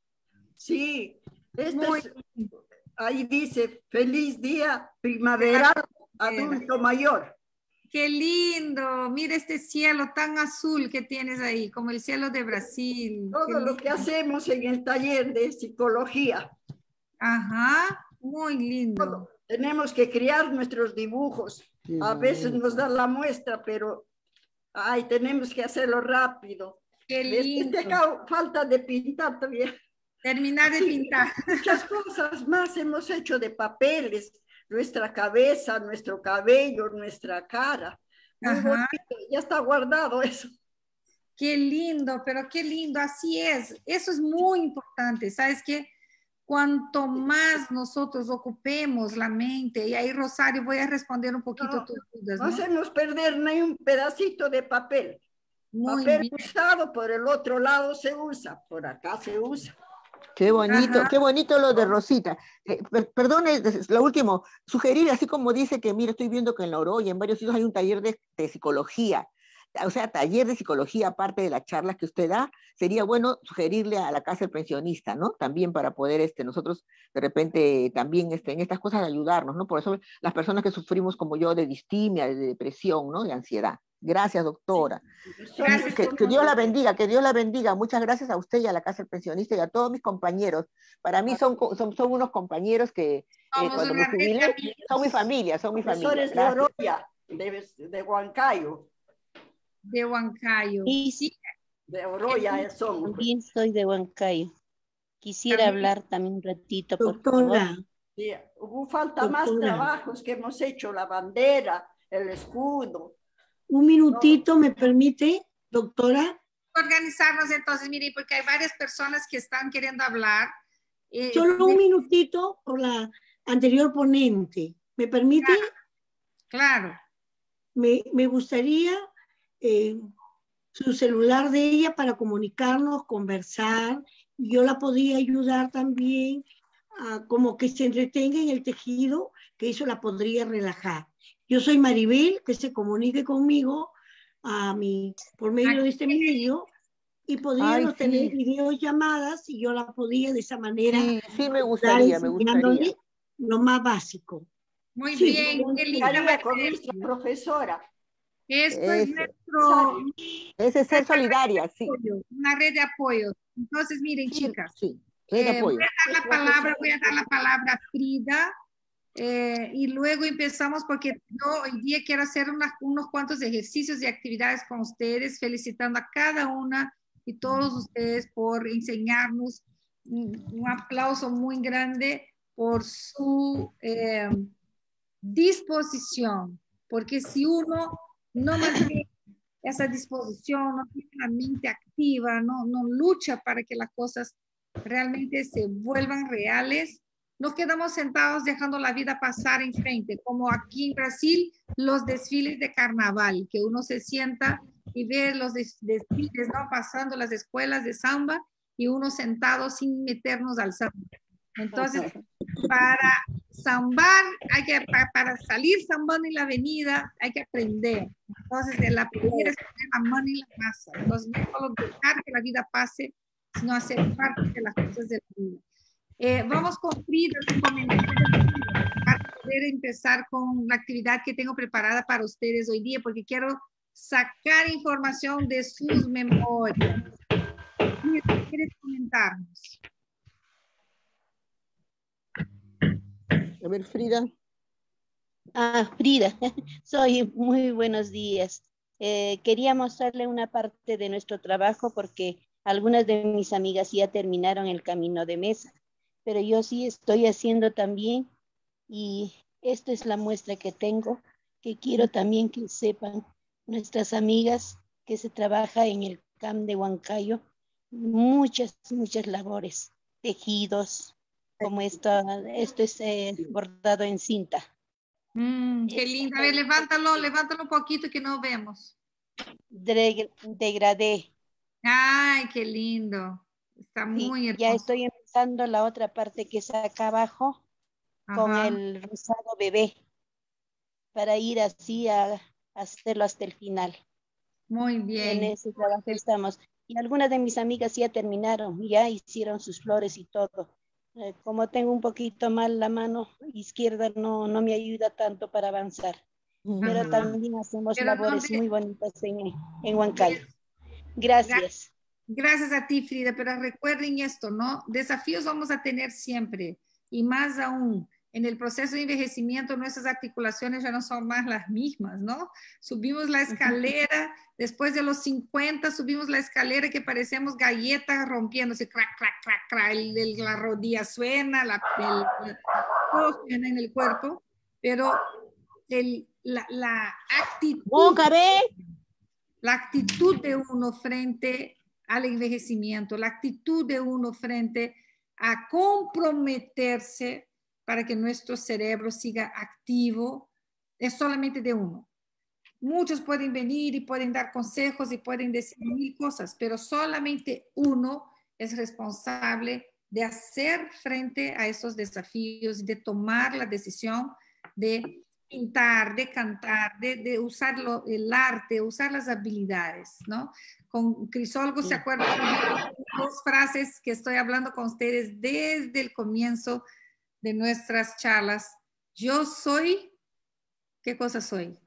Sí, este Muy es, ahí dice, feliz día primaveral adulto mayor. Qué lindo. Mira este cielo tan azul que tienes ahí, como el cielo de Brasil. Qué Todo lo que lindo. hacemos en el taller de psicología. Ajá, muy lindo. Tenemos que crear nuestros dibujos. Qué A veces bonito. nos da la muestra, pero ay, tenemos que hacerlo rápido. Qué ¿Ves? lindo. Este acá falta de pintar todavía. Terminar de Sí, pintar. muchas cosas más hemos hecho de papeles, nuestra cabeza, nuestro cabello, nuestra cara. Muy Ajá. bonito, ya está guardado eso. Qué lindo, pero qué lindo, así es. Eso es muy importante. ¿Sabes qué? Cuanto más nosotros ocupemos la mente, y ahí Rosario, voy a responder un poquito No, a tus dudas, no ¿no? hacemos perder ni un pedacito de papel. Muy Papel bien. usado por el otro lado se usa, por acá se usa. Qué bonito, Ajá. qué bonito lo de Rosita. Eh, per- perdone, es- lo último, sugerir, así como dice que, mira, estoy viendo que en la Oro y en varios sitios hay un taller de, de psicología, o sea, taller de psicología aparte de las charlas que usted da, sería bueno sugerirle a la casa del pensionista, ¿no? También para poder este, nosotros de repente también este, en estas cosas ayudarnos, ¿no? Por eso las personas que sufrimos como yo de distimia, de depresión, ¿no? De ansiedad. Gracias, doctora. Gracias. Que, que Dios la bendiga, que Dios la bendiga. Muchas gracias a usted y a la Casa del Pensionista y a todos mis compañeros. Para mí son, co- son, son unos compañeros que eh, Somos cuando me una red de jubilé, amigos. son mi familia, son mi familia. Profesores de Gracias. Oroya, de, de Huancayo. De Huancayo. Y Sí, De Oroya somos. También soy de Huancayo. Quisiera También. hablar también un ratito, por Doctora, favor. Sí, hubo falta más Doctora. trabajos que hemos hecho, la bandera, el escudo. un minutito, ¿me permite, doctora? Organizarnos entonces, mire, porque hay varias personas que están queriendo hablar. Eh, Solo un de- minutito por la anterior ponente. ¿Me permite? Claro. Me, me gustaría eh, su celular de ella para comunicarnos, conversar. Yo la podía ayudar también a como que se entretenga en el tejido, que eso la podría relajar. Yo soy Maribel, que se comunique conmigo a mi, por medio de este medio y podríamos Ay, sí. tener videollamadas y yo la podía de esa manera Sí, sí me estar gustaría, me enseñándole gustaría. lo más básico. Muy Sí, bien, qué linda Haría con Maribel. nuestra profesora. Esto es Eso. nuestro, Ese es ser solidaria, sí. apoyo, una red de apoyo. Entonces, miren, Sí, chicas, sí, red de eh, apoyo. voy a dar la palabra, voy a dar la palabra a Frida eh, y luego empezamos porque yo hoy día quiero hacer unas- unos cuantos ejercicios y actividades con ustedes, felicitando a cada una y todos ustedes por enseñarnos. Un, un aplauso muy grande por su eh, disposición, porque si uno no mantiene esa disposición, no tiene la mente activa, no, no lucha para que las cosas realmente se vuelvan reales, nos quedamos sentados dejando la vida pasar enfrente, como aquí en Brasil, los desfiles de carnaval, que uno se sienta y ve los des- desfiles, ¿no? Pasando las escuelas de samba y uno sentado sin meternos al samba. Entonces, para zambar, hay que, pa- para salir zambando en la avenida, hay que aprender. Entonces, de la primera es poner la mano en la masa. Entonces, no solo dejar que la vida pase, sino hacer parte de las cosas de la vida. Eh, vamos con Frida, su comentario, para poder empezar con la actividad que tengo preparada para ustedes hoy día, porque quiero sacar información de sus memorias. Frida, ¿quieres comentarnos? A ver, Frida. Ah, Frida, soy muy buenos días. Eh, quería mostrarle una parte de nuestro trabajo porque algunas de mis amigas ya terminaron el camino de mesa, pero yo sí estoy haciendo también y esta es la muestra que tengo, que quiero también que sepan nuestras amigas que se trabaja en el C A M de Huancayo, muchas, muchas labores, tejidos, como esto, esto es eh, bordado en cinta. Mm, qué lindo. A ver, levántalo, levántalo un poquito que no vemos. Dre- Degradé. Ay, qué lindo. Está Sí, muy ya hermoso. estoy empezando la otra parte que es acá abajo con Ajá. el rosado bebé para ir así a, a hacerlo hasta el final. Muy En bien. ese trabajo estamos. Y algunas de mis amigas ya terminaron, ya hicieron sus flores y todo. Eh, como tengo un poquito mal la mano izquierda, no, no me ayuda tanto para avanzar. Pero Ajá. también hacemos Pero labores ¿dónde? muy bonitas en, en Huancayo. Gracias. Gracias a ti, Frida, pero recuerden esto, ¿no? Desafíos vamos a tener siempre y más aún en el proceso de envejecimiento nuestras articulaciones ya no son más las mismas, ¿no? Subimos la escalera, después de los cincuenta subimos la escalera que parecemos galletas rompiéndose, crack, crack, crack, crack, el, el, la rodilla suena, la, el, todo suena en el cuerpo, pero el, la, la actitud, la actitud de uno frente al envejecimiento, la actitud de uno frente a comprometerse para que nuestro cerebro siga activo, es solamente de uno. Muchos pueden venir y pueden dar consejos y pueden decir mil cosas, pero solamente uno es responsable de hacer frente a esos desafíos y de tomar la decisión de pintar, de cantar, de, de usar lo, el arte, usar las habilidades, ¿no? Con Crisólgo se acuerdan de dos frases que estoy hablando con ustedes desde el comienzo de nuestras charlas. Yo soy, ¿qué cosa soy?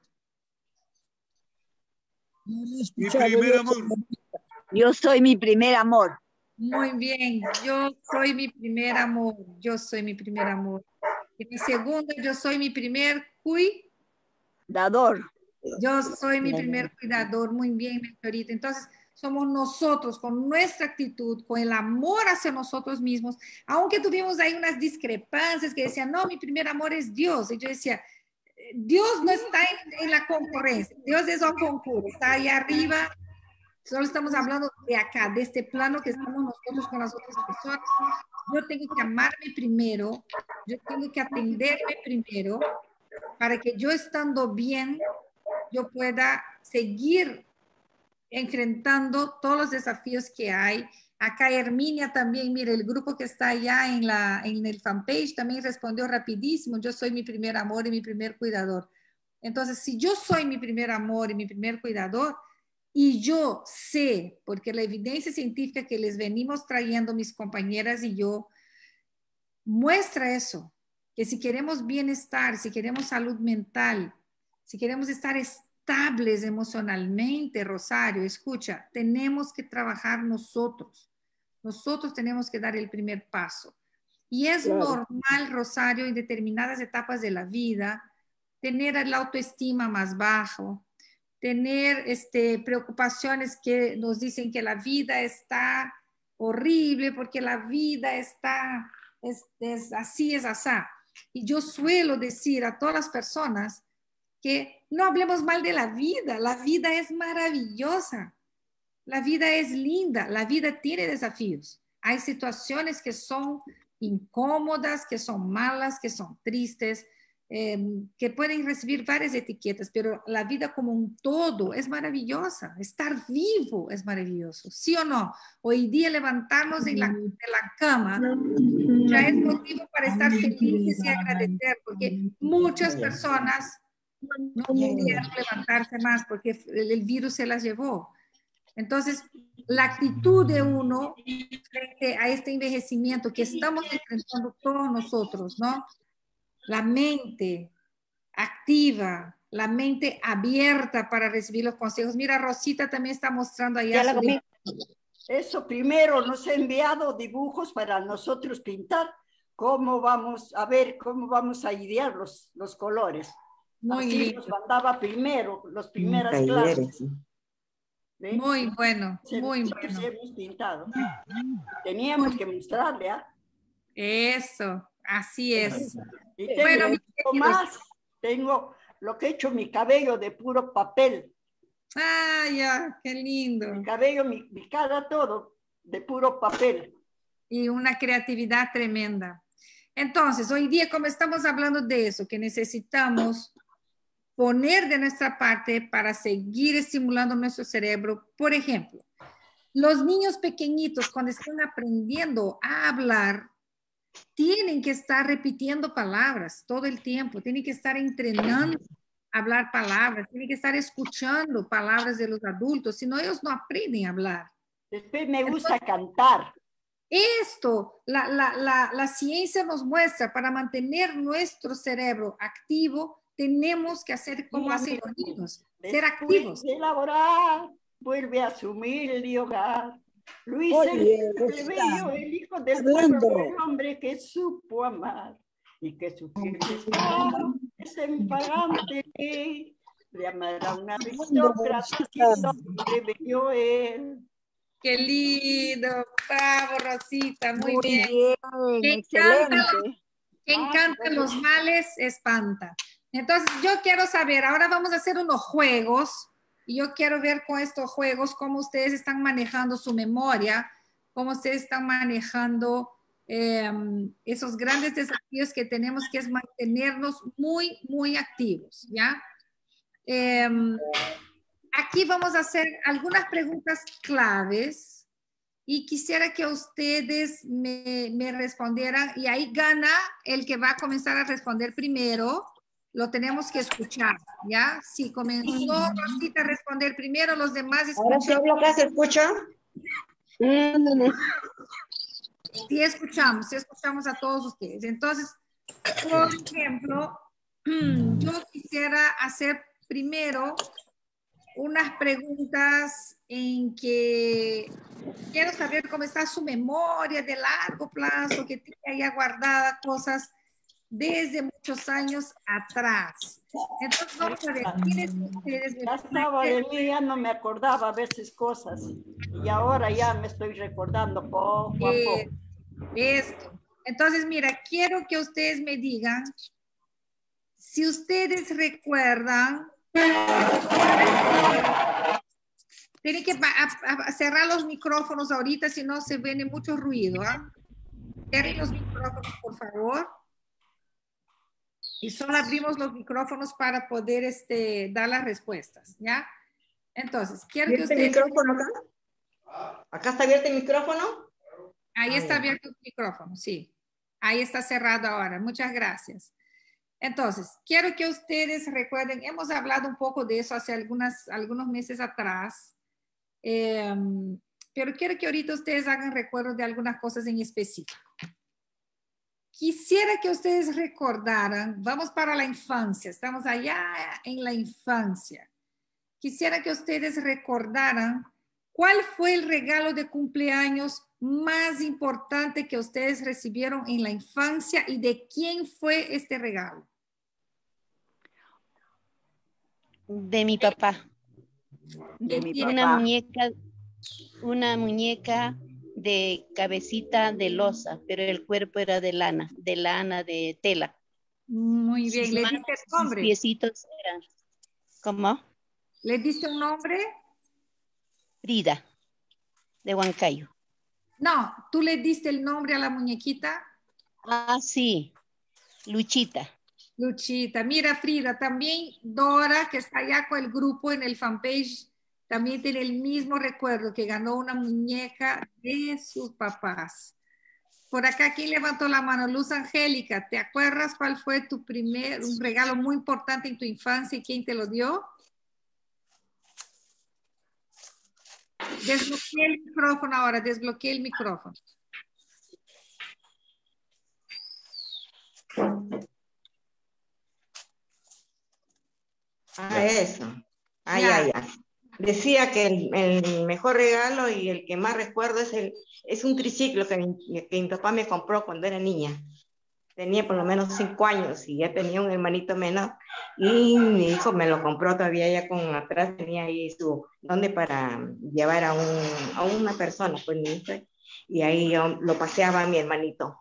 Mi primer amor. Yo soy mi primer amor. Muy bien, yo soy mi primer amor, yo soy mi primer amor. Y mi segundo, yo soy mi primer cuidador. Dador. Yo soy mi primer cuidador, muy bien, mentorita. Entonces, somos nosotros con nuestra actitud, con el amor hacia nosotros mismos, aunque tuvimos ahí unas discrepancias que decían, no, mi primer amor es Dios. Y yo decía, Dios no está en, en la concurrencia, Dios es un concurso, está ahí arriba. Solo estamos hablando de acá, de este plano que estamos nosotros con las otras personas. Yo tengo que amarme primero, yo tengo que atenderme primero, para que yo estando bien, yo pueda seguir enfrentando todos los desafíos que hay. Acá Herminia también, mire, el grupo que está allá en, la, en el fanpage también respondió rapidísimo, yo soy mi primer amor y mi primer cuidador. Entonces, si yo soy mi primer amor y mi primer cuidador, y yo sé, porque la evidencia científica que les venimos trayendo mis compañeras y yo, muestra eso, que si queremos bienestar, si queremos salud mental, si queremos estar estables emocionalmente, Rosario, escucha, tenemos que trabajar nosotros. Nosotros tenemos que dar el primer paso. Y es claro. normal, Rosario, en determinadas etapas de la vida, tener la autoestima más bajo, tener este, preocupaciones que nos dicen que la vida está horrible, porque la vida está, es, es así, es así. Y yo suelo decir a todas las personas que no hablemos mal de la vida, la vida es maravillosa, la vida es linda, la vida tiene desafíos. Hay situaciones que son incómodas, que son malas, que son tristes, Eh, que pueden recibir varias etiquetas, pero la vida como un todo es maravillosa. Estar vivo es maravilloso, ¿sí o no? Hoy día levantarnos de la, de la cama ya es motivo para estar felices y agradecer, porque muchas personas no pudieron levantarse más porque el, el virus se las llevó. Entonces, la actitud de uno frente a este envejecimiento que estamos enfrentando todos nosotros, ¿no? La mente activa, la mente abierta para recibir los consejos. Mira, Rosita también está mostrando allá. Ya su... Eso primero nos ha enviado dibujos para nosotros pintar. ¿Cómo vamos a ver, cómo vamos a idear los, los colores? Muy Así lindo. nos mandaba primero, las primeras sí, clases. ¿Sí? Muy bueno, sí, muy sí, bueno. Sí, hemos pintado. Teníamos muy... que mostrarle, ¿ah? ¿eh? Eso, así es. Y tengo bueno, mi más, tengo lo que he hecho mi cabello de puro papel. Ah, ya, qué lindo. Mi cabello, mi, mi cara, todo de puro papel. Y una creatividad tremenda. Entonces, hoy día, como estamos hablando de eso, que necesitamos poner de nuestra parte para seguir estimulando nuestro cerebro, por ejemplo, los niños pequeñitos cuando están aprendiendo a hablar, tienen que estar repitiendo palabras todo el tiempo, tienen que estar entrenando a hablar palabras, tienen que estar escuchando palabras de los adultos, si no ellos no aprenden a hablar. Después me gusta Entonces, cantar. Esto, la, la, la, la ciencia nos muestra, para mantener nuestro cerebro activo, tenemos que hacer como Mira, hacen los niños, ser activos. De elaborar, vuelve a asumir el hogar. Luis Oye, el plebeyo, el hijo del hablando. pueblo, el hombre que supo amar y que su fiel es empagante de amar a una aristócrata siendo plebeyo él. Qué lindo, bravo Rosita, muy, muy bien. bien Quien encanta, encanta los males, espanta. Entonces yo quiero saber, ahora vamos a hacer unos juegos. Y yo quiero ver con estos juegos cómo ustedes están manejando su memoria, cómo ustedes están manejando eh, esos grandes desafíos que tenemos, que es mantenernos muy, muy activos, ¿ya? Eh, aquí vamos a hacer algunas preguntas claves y quisiera que ustedes me, me respondieran, y ahí gana el que va a comenzar a responder primero. Lo tenemos que escuchar, ¿ya? Si comenzó Rosita a responder primero, los demás escuchan. ¿Ahora sí hablo acá? ¿Se escucha? Sí escuchamos, sí escuchamos a todos ustedes. Entonces, por ejemplo, yo quisiera hacer primero unas preguntas en que quiero saber cómo está su memoria de largo plazo, que tiene ahí guardada cosas desde muchos años atrás. Entonces vamos a ver, ¿quiénes ustedes? Ya estaba de mí, ya no me acordaba a veces cosas. Y ahora ya me estoy recordando poco a Eh, poco. esto. Entonces, mira, quiero que ustedes me digan si ustedes recuerdan. Tienen que a, a cerrar los micrófonos ahorita, si no se viene mucho ruido. ¿Ah? Cierren los micrófonos, por favor. Y solo abrimos los micrófonos para poder este, dar las respuestas, ¿ya? Entonces, quiero que ustedes... ¿Abierto el micrófono acá? ¿Acá está abierto el micrófono? Ahí está abierto el micrófono, sí. Ahí está cerrado ahora. Muchas gracias. Entonces, quiero que ustedes recuerden, hemos hablado un poco de eso hace algunas, algunos meses atrás, eh, pero quiero que ahorita ustedes hagan recuerdo de algunas cosas en específico. Quisiera que ustedes recordaran, vamos para la infancia, estamos allá en la infancia. Quisiera que ustedes recordaran cuál fue el regalo de cumpleaños más importante que ustedes recibieron en la infancia y de quién fue este regalo. De mi papá. De mi Tiene papá. una muñeca, una muñeca de cabecita de losa, pero el cuerpo era de lana, de lana, de tela. Muy bien, Sus ¿le manos, diste el sus nombre? piecitos eran. ¿Cómo? ¿Le diste un nombre? Frida, de Huancayo. No, ¿tú le diste el nombre a la muñequita? Ah, sí, Luchita. Luchita. Mira, Frida, también Dora, que está allá con el grupo en el fanpage, también tiene el mismo recuerdo, que ganó una muñeca de sus papás. Por acá, ¿quién levantó la mano? Luz Angélica, ¿te acuerdas cuál fue tu primer, un regalo muy importante en tu infancia y quién te lo dio? Desbloqueé el micrófono ahora, desbloqueé el micrófono. Ah, eso. Ah, Ya. ya, ya. Decía que el, el mejor regalo y el que más recuerdo es, el, es un triciclo que mi, que mi papá me compró cuando era niña. Tenía por lo menos cinco años y ya tenía un hermanito menor. Y mi hijo me lo compró todavía ya con atrás, tenía ahí su, donde para llevar a, un, a una persona, pues mi hijo. Y ahí yo lo paseaba a mi hermanito.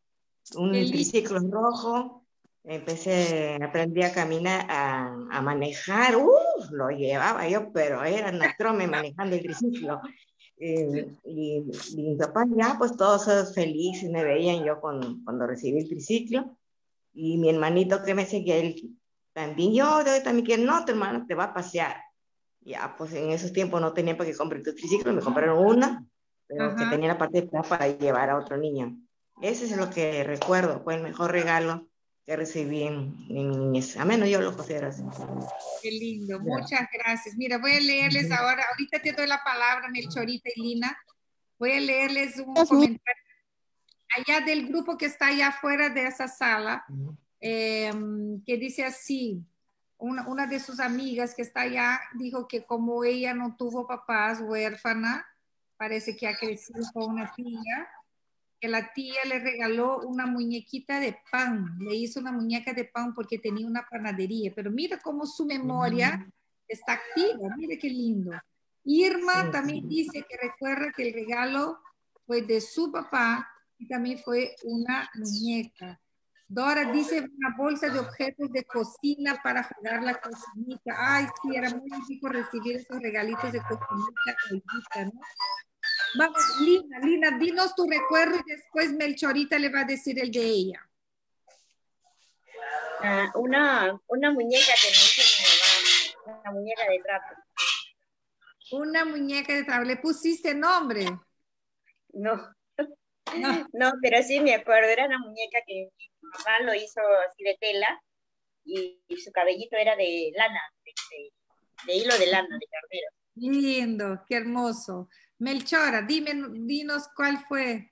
Un triciclo rojo. Empecé, aprendí a caminar, a, a manejar, ¡uh! Lo llevaba yo, pero era una trome manejando el triciclo. Eh, y, y mi papá ya, pues todos felices me veían yo con, cuando recibí el triciclo. Y mi hermanito que me seguía, él también, yo, yo también quiero, no, tu hermano te va a pasear. Ya, pues en esos tiempos no tenía para que comprar tu triciclo, me compraron una, pero Ajá. que tenía la parte de atrás para llevar a otro niño. Ese es lo que recuerdo, fue el mejor regalo que recibí en, en mi niñez. A menos yo lo considero así. Qué lindo, muchas gracias. Mira, voy a leerles ahora, ahorita te doy la palabra, Melchorita y Lina. Voy a leerles un comentario allá del grupo que está allá afuera de esa sala, eh, que dice así, una, una de sus amigas que está allá dijo que como ella no tuvo papás, huérfana, parece que ha crecido con una tía, que la tía le regaló una muñequita de pan, le hizo una muñeca de pan porque tenía una panadería, pero mira cómo su memoria está activa, mira qué lindo. Irma Sí, también sí. dice que recuerda que el regalo fue de su papá y también fue una muñeca. Dora dice una bolsa de objetos de cocina para jugar la cocinita. Ay, sí, era muy rico recibir esos regalitos de cocinita, ollita, ¿no? Vamos, Lina, Lina, dinos tu recuerdo y después Melchorita le va a decir el de ella. Ah, una, una muñeca que me hizo mi mamá, una muñeca de trapo. Una muñeca de trapo. ¿Le pusiste nombre? No. No. No, pero sí me acuerdo, era una muñeca que mi mamá lo hizo así de tela y, y su cabellito era de lana, de, de, de hilo de lana, de carnero. Lindo, qué hermoso. Melchora, dime, dinos cuál fue.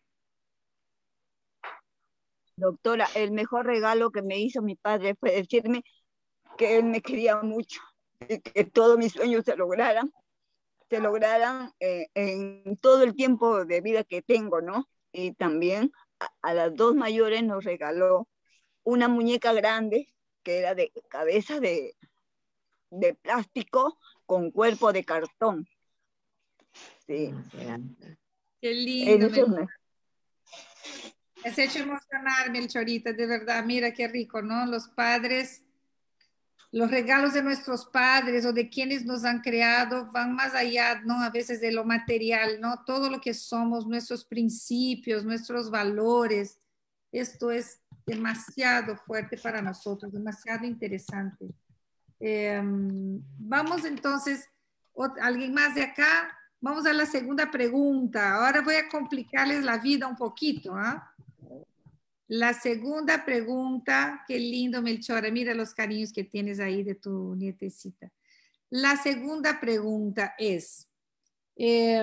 Doctora, el mejor regalo que me hizo mi padre fue decirme que él me quería mucho y que todos mis sueños se lograran, se lograran eh, en todo el tiempo de vida que tengo, ¿no? Y también a, a las dos mayores nos regaló una muñeca grande que era de cabeza de, de plástico con cuerpo de cartón. Sí. Qué lindo. Eso Me has hecho emocionar, Melchorita, de verdad. Mira qué rico, ¿no? Los padres, los regalos de nuestros padres o de quienes nos han creado van más allá, ¿no? A veces de lo material, ¿no? Todo lo que somos, nuestros principios, nuestros valores. Esto es demasiado fuerte para nosotros, demasiado interesante. Eh, vamos entonces, ¿alguien más de acá? Vamos a la segunda pregunta. Ahora voy a complicarles la vida un poquito, ¿ah? La segunda pregunta, qué lindo, Melchora, mira los cariños que tienes ahí de tu nietecita. La segunda pregunta es, eh,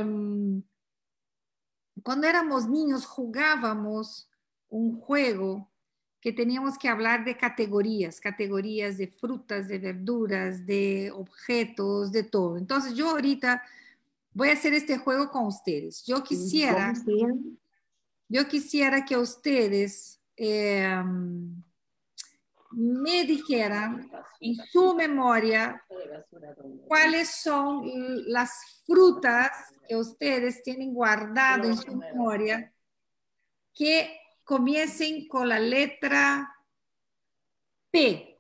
cuando éramos niños jugábamos un juego que teníamos que hablar de categorías, categorías de frutas, de verduras, de objetos, de todo. Entonces yo ahorita voy a hacer este juego con ustedes. Yo quisiera, yo quisiera que ustedes eh, me dijeran en su memoria cuáles son las frutas que ustedes tienen guardado en su memoria que comiencen con la letra P.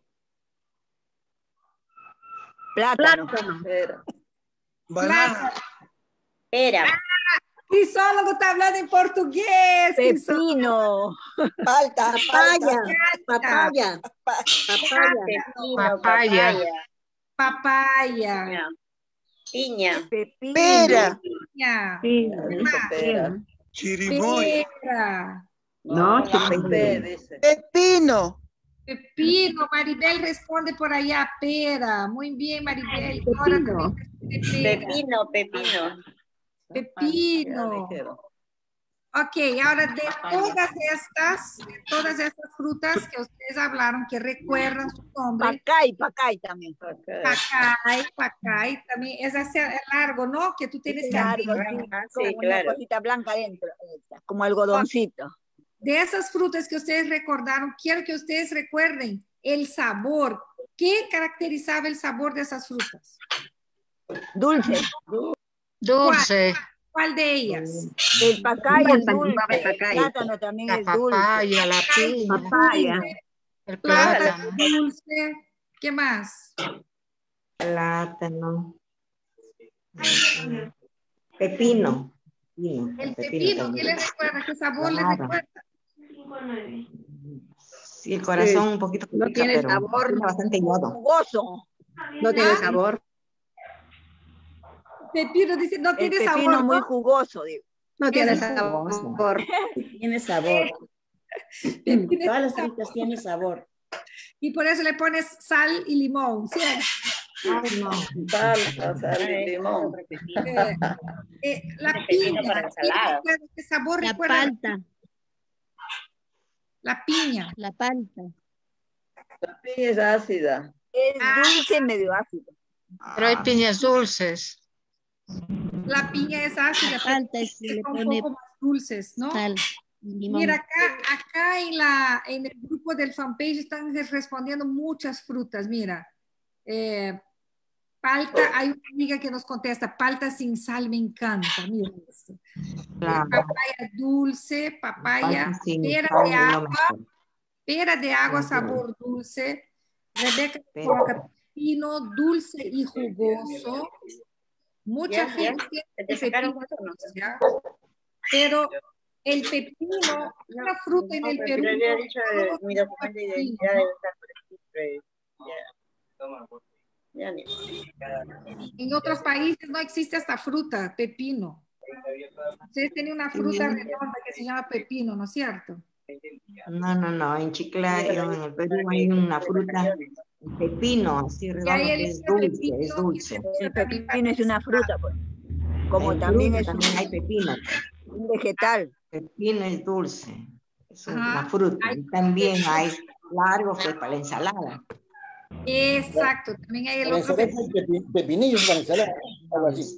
Plátano. Banana. Plátano. Pera. Crisólogo está hablando en portugués. Pepino. Palta. Papaya. Papaya. Papaya. Papaya. Papaya. Piña. Pepino. Pera. Piña. Pera. Chirimoya. Pera. No, Pepino. Pepino. Maribel responde por allá. Pera. Muy bien, Maribel. Pepino. Pepino, pepino. Pepino. Ok, ahora de todas estas, de todas estas frutas que ustedes hablaron, que recuerdan su nombre. Pacay, pacay también. Pacay, pacay, también es así largo, ¿no? Que tú tienes que largo, abrir. sí, como una cosita blanca adentro, como algodoncito. De esas frutas que ustedes recordaron, quiero que ustedes recuerden el sabor. ¿Qué caracterizaba el sabor de esas frutas? Dulce. Dulce. ¿Cuál, cuál de ellas? El pacay es dulce. El plátano también La es dulce. papaya, la piña. Papaya. El Plátano plátano. dulce. ¿Qué más? Plátano. Pepino. Pepino. El pepino, ¿qué le recuerda? ¿Qué sabor le Claro. recuerda? Sí, el corazón un poquito No pica, tiene pero sabor. tiene bastante yodo. Jugoso. No tiene Ah. sabor. Pepino dice, no El tiene pepino sabor. muy ¿no? jugoso, digo. No tiene Es sabor. Tiene sabor. Pepino Todas las tiene frutas sabor. tienen sabor. Y por eso le pones sal y limón, ¿cierto? Ay, no. Palta, sal y limón. Eh, eh, la Pepino piña, para ¿qué ensalada. recuerda? ¿Qué sabor La recuerda? palta, La piña. la palta. La piña es ácida. Es Ah. dulce, medio ácido. Pero hay piñas dulces. La piña es ácida, La pero palta es que le son un pone poco más dulces, ¿no? sal, limón. Mira, acá, acá en, la, en el grupo del fanpage están respondiendo muchas frutas. Mira, eh, palta, hay una amiga que nos contesta, palta sin sal me encanta. Mira esto. Claro. Papaya dulce, papaya, Palta sin pera sal de es lo agua, mejor. pera de agua Ujú. sabor dulce. Rebeca Pero- coloca pepino dulce y jugoso. Mucha Ya, ya. gente ¿Te tiene sacaron pepino, foto, no? ¿ya? Pero el pepino, una fruta en No, el pero Perú. yo había no dicho todos de los mi tenemos documento de pepino, identidad ¿no? debe estar por aquí. Ya. Ya ni. En otros países no existe esta fruta, pepino. Ustedes tienen una fruta Sí. redonda que se llama pepino, ¿no es cierto? No, no, no. En Chiclayo, en el Perú, hay una fruta, el pepino, así Y ahí redondo, el que es otro dulce, pepino es dulce. El pepino es una fruta, pues. Como En también fruta es un, también hay pepino. un vegetal. Pepino es dulce, es Ajá. una fruta. Hay- Y también hay largo que es para la ensalada. Exacto, también hay el Para otro ensalada, pepino. pepi- pepinillos para ensalada, algo así.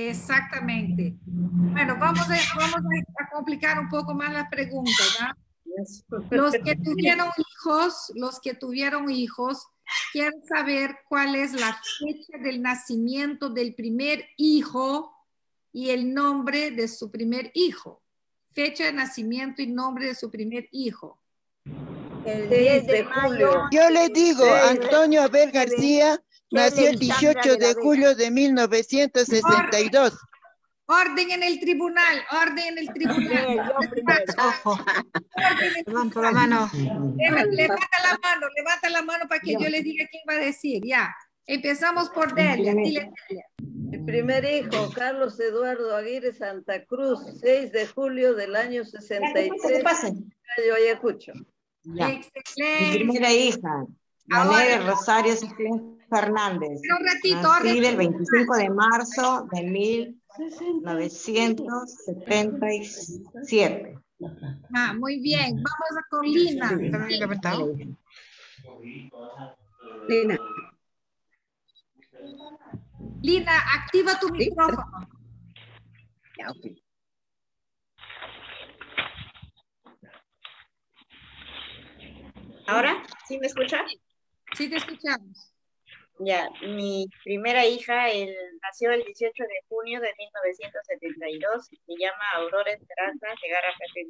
Exactamente. Bueno, vamos a, vamos a, a complicar un poco más las preguntas, ¿ah? Los que tuvieron hijos, los que tuvieron hijos, quieren saber cuál es la fecha del nacimiento del primer hijo y el nombre de su primer hijo. Fecha de nacimiento y nombre de su primer hijo. El diez de mayo. Yo le digo, Antonio Abel García nació el dieciocho de julio de mil novecientos sesenta y dos. Orden en el tribunal, orden en el tribunal. Ojo. Levanta la mano. Levanta la mano, levanta la mano para que yo les diga quién va a decir. Ya, empezamos por Delia. Dile, Delia. El primer hijo, Carlos Eduardo Aguirre Santa Cruz, seis de julio del año sesenta y tres. Yo Ayacucho. Ya. Excelente. Mi primera hija, Manuel Rosario Ciclén Fernández. Un ratito, nací orden. el veinticinco de marzo de mil novecientos setenta y siete. Ah, muy bien. Vamos con Lina. Lina. Lina, activa tu micrófono. Ya, ok. ¿Ahora? ¿Sí me escucha? Sí, te escuchamos. Ya, mi primera hija el, nació el dieciocho de junio de mil novecientos setenta y dos. Se llama Aurora Esperanza Segarra Castillo.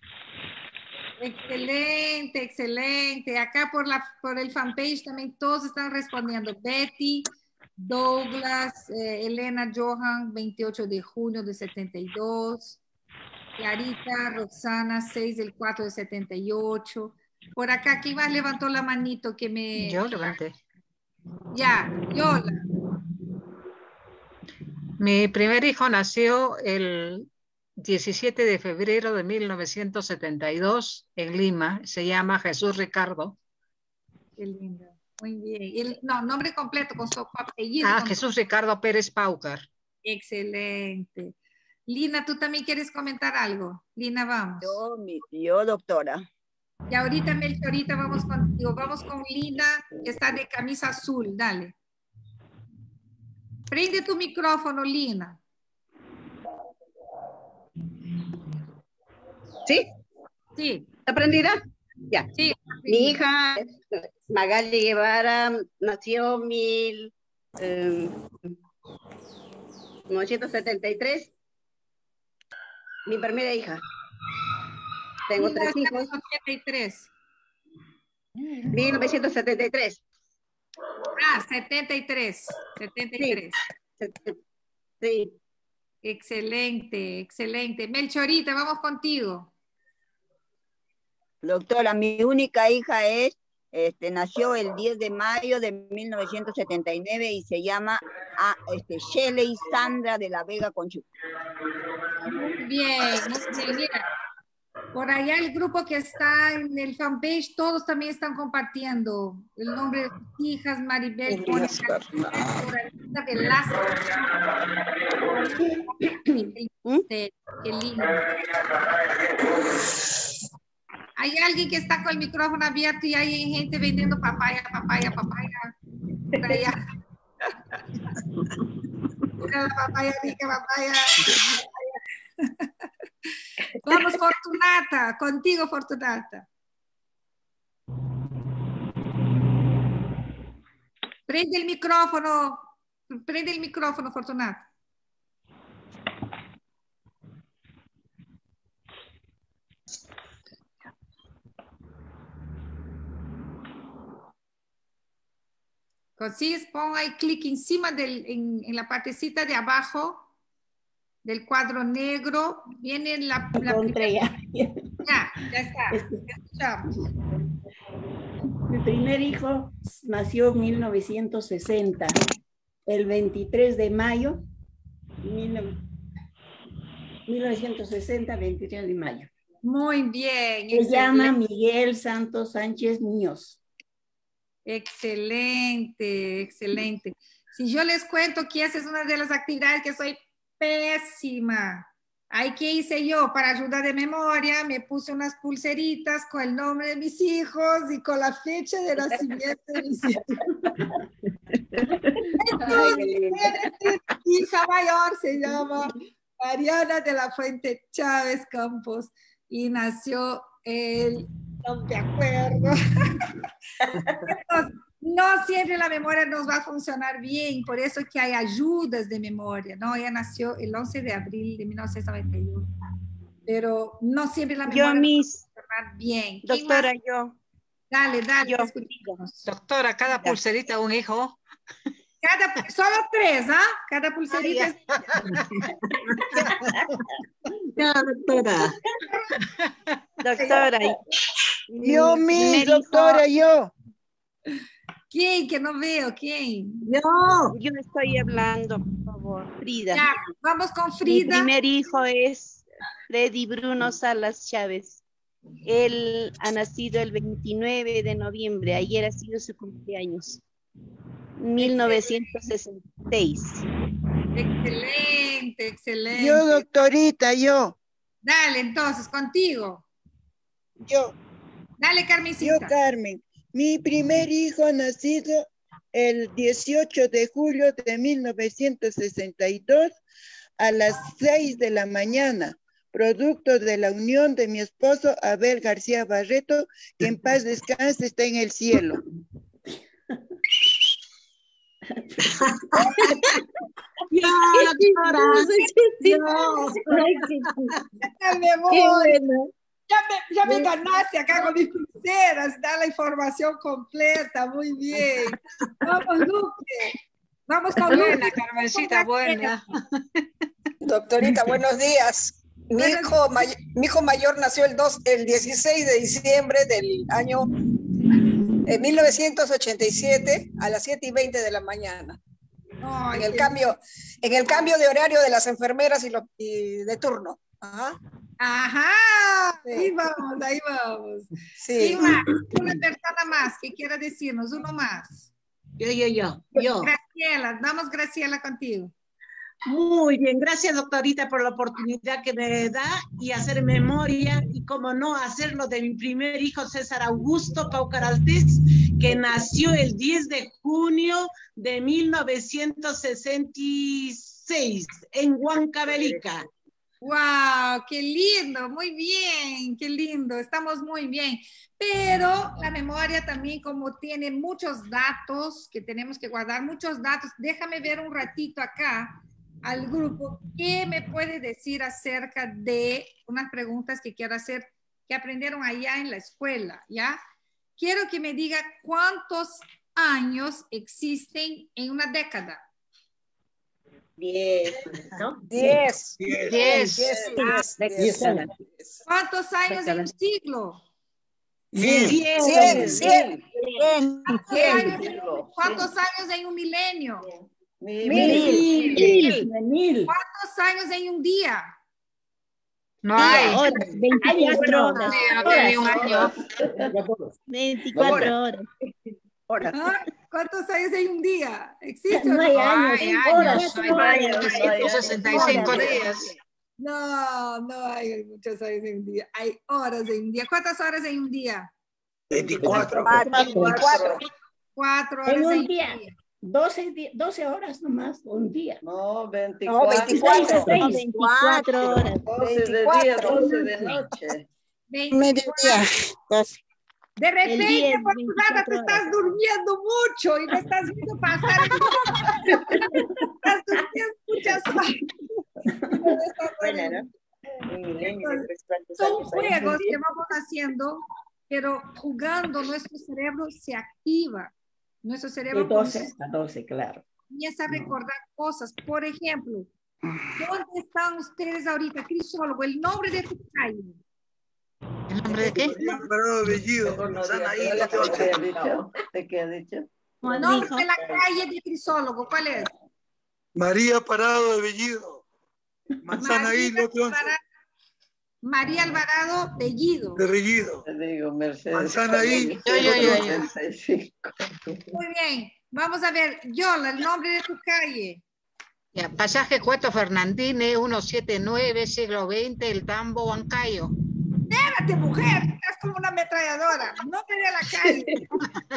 Excelente, excelente. Acá por, la, por el fanpage también todos están respondiendo. Betty, Douglas, eh, Elena Johan, veintiocho de junio de setenta y dos. Clarita, Roxana, seis del cuatro de setenta y ocho. Por acá, ¿quién más levantó la manito que me... Yo levanté. Ya, Yola. Mi primer hijo nació el diecisiete de febrero de mil novecientos setenta y dos en Lima. Se llama Jesús Ricardo. Qué lindo. Muy bien. El, no, nombre completo con su apellido. Ah, Jesús Ricardo Pérez Paucar. Excelente. Lina, ¿tú también quieres comentar algo? Lina, vamos. Yo, mi, yo doctora. Y ahorita, Melchorita, vamos contigo. Vamos con Lina, que está de camisa azul. Dale. Prende tu micrófono, Lina. ¿Sí? Sí. ¿Está prendida? Ya. Sí. Mi hija, Magali Guevara, nació mil eh, novecientos setenta y tres. Mi primera hija. Tengo tres hijos. setenta y tres. mil novecientos setenta y tres. Ah, setenta y tres. setenta y tres. Sí. Sí. Excelente, excelente. Melchorita, vamos contigo. Doctora, mi única hija es, este, nació el diez de mayo de mil novecientos setenta y nueve y se llama ah, este, Shelley Sandra de la Vega Conchu. Muy bien, muy bien. Mira, por allá el grupo que está en el fanpage, todos también están compartiendo el nombre de sus hijas, Maribel, Mónica, de Lázaro. Qué lindo. Hay alguien que está con el micrófono abierto y hay gente vendiendo papaya, papaya, papaya. Por allá. Mira la papaya rica, papaya. Vamos, Fortunata, contigo, Fortunata. Prende el micrófono, prende el micrófono, Fortunata. Consigues, pon ahí clic encima del, en, en la partecita de abajo del cuadro negro, viene la, la primera... Ya, ya está, ya escuchamos. Mi primer hijo nació en mil novecientos sesenta, el veintitrés de mayo, mil novecientos sesenta, veintitrés de mayo. Muy bien. Se llama Miguel Santos Sánchez Muñoz. Excelente, excelente. Si yo les cuento que esa es una de las actividades que soy pésima. Ahí, ¿qué hice yo? Para ayuda de memoria, me puse unas pulseritas con el nombre de mis hijos y con la fecha de nacimiento de mis hijos. Entonces, mi hija mayor se llama Mariana de la Fuente Chávez Campos y nació el, no me acuerdo. Entonces, no siempre la memoria nos va a funcionar bien, por eso que hay ayudas de memoria, ¿no? Ella nació el once de abril de mil novecientos noventa y uno, pero no siempre la memoria Yo, mis, nos va a funcionar bien. doctora, yo. Dale, dale, yo. Doctora, cada pulserita un hijo. Cada, solo tres, ¿ah? ¿eh? Cada pulserita. Ya, doctora. Doctora. Yo, mi doctora, yo. ¿Quién? Que no veo, ¿quién? Yo. Yo estoy hablando, por favor. Frida. Ya, vamos con Frida. Mi primer hijo es Freddy Bruno Salas Chávez. Él ha nacido el veintinueve de noviembre. Ayer ha sido su cumpleaños. mil novecientos sesenta y seis. Excelente, excelente. Yo, doctorita, yo. Dale, entonces, contigo. Yo. Dale, Carmencita. Yo, Carmen. Mi primer hijo ha nacido el dieciocho de julio de mil novecientos sesenta y dos a las seis de la mañana, producto de la unión de mi esposo Abel García Barreto, que en paz descanse, está en el cielo. Ya, doctora. Ya me voy. Ya me, ya me ganaste acá con mis pulseras, da la información completa, muy bien. Vamos, Luque. Vamos con Buena, Luque. Carmencita, buena. Doctorita, buenos días. Mi hijo, may- mi hijo mayor nació el, dos, el dieciséis de diciembre del año eh, mil novecientos ochenta y siete a las siete y veinte de la mañana. Ay, En el qué- cambio, en el cambio de horario de las enfermeras y, lo- y de turno. Ajá. Ajá, Sí. ahí vamos, ahí vamos. Sí. ¿Quién más? Una persona más que quiera decirnos, uno más. Yo, yo, yo, yo. Graciela, damos Graciela contigo. Muy bien, gracias doctorita por la oportunidad que me da y hacer memoria y como no hacerlo de mi primer hijo César Augusto Paucaraltés, que nació el diez de junio de mil novecientos sesenta y seis en Huancavelica. ¡Wow! ¡Qué lindo! Muy bien, qué lindo. Estamos muy bien. Pero la memoria también, como tiene muchos datos que tenemos que guardar, muchos datos. Déjame ver un ratito acá al grupo. ¿Qué me puede decir acerca de unas preguntas que quiero hacer que aprendieron allá en la escuela? ¿Ya? Quiero que me diga cuántos años existen en una década. Diez, ¿no? Diez. Diez. Diez. Diez. Diez años. ¿Cuántos años en un siglo? Cien. Cien. Cien. Cien. ¿Cuántos años, cuántos años en un milenio? Mil. Mil. Mil. ¿Cuántos años en un día? No hay. Horas, veinticuatro horas. Sí, no tiene ni un año. veinticuatro horas. ¿Ah? ¿Cuántos años hay un día? ¿Existe? No hay o no? años, Hay horas. años, hay trescientos sesenta y cinco días. No, no hay muchos años en un día. Hay horas en un día. ¿Cuántas horas en un día? Veinticuatro. Veinticuatro. Cuatro horas En en un un día. día. doce, di- doce horas nomás, un día. No, No, veinticuatro. veinticuatro. Seis. veinticuatro horas. doce de día, doce de noche. Mediodía. Dos. De repente, diez, por tu lado, te veinticuatro estás durmiendo mucho y no estás viendo pasar. Estás durmiendo muchas horas. Buena, ¿no? Un milenio de tres cuartos Son años. ahí. juegos que vamos haciendo, pero jugando nuestro cerebro se activa. Nuestro De cerebro doce hasta doce, claro. comienza a recordar cosas. Por ejemplo, ¿dónde están ustedes ahorita? Crisólogo, el nombre de tu calle. ¿El nombre de qué? Mejor no digas, pero ¿de qué ha dicho? ¿De qué ha dicho? El nombre de la calle de Crisólogo, ¿cuál es? María Parado de Bellido. Manzana María Isla, lote once. Alvarado- María Alvarado Bellido. De Bellido. Te digo, Mercedes. Manzana ahí. Yo, yo, yo, yo. setenta y cinco. Muy bien. Vamos a ver, Yola, el nombre de tu calle. Ya, pasaje Cueto Fernandine, ciento setenta y nueve, siglo veinte, El Tambo, Huancayo. Espérate, mujer, estás como una ametralladora. Nombre de la calle.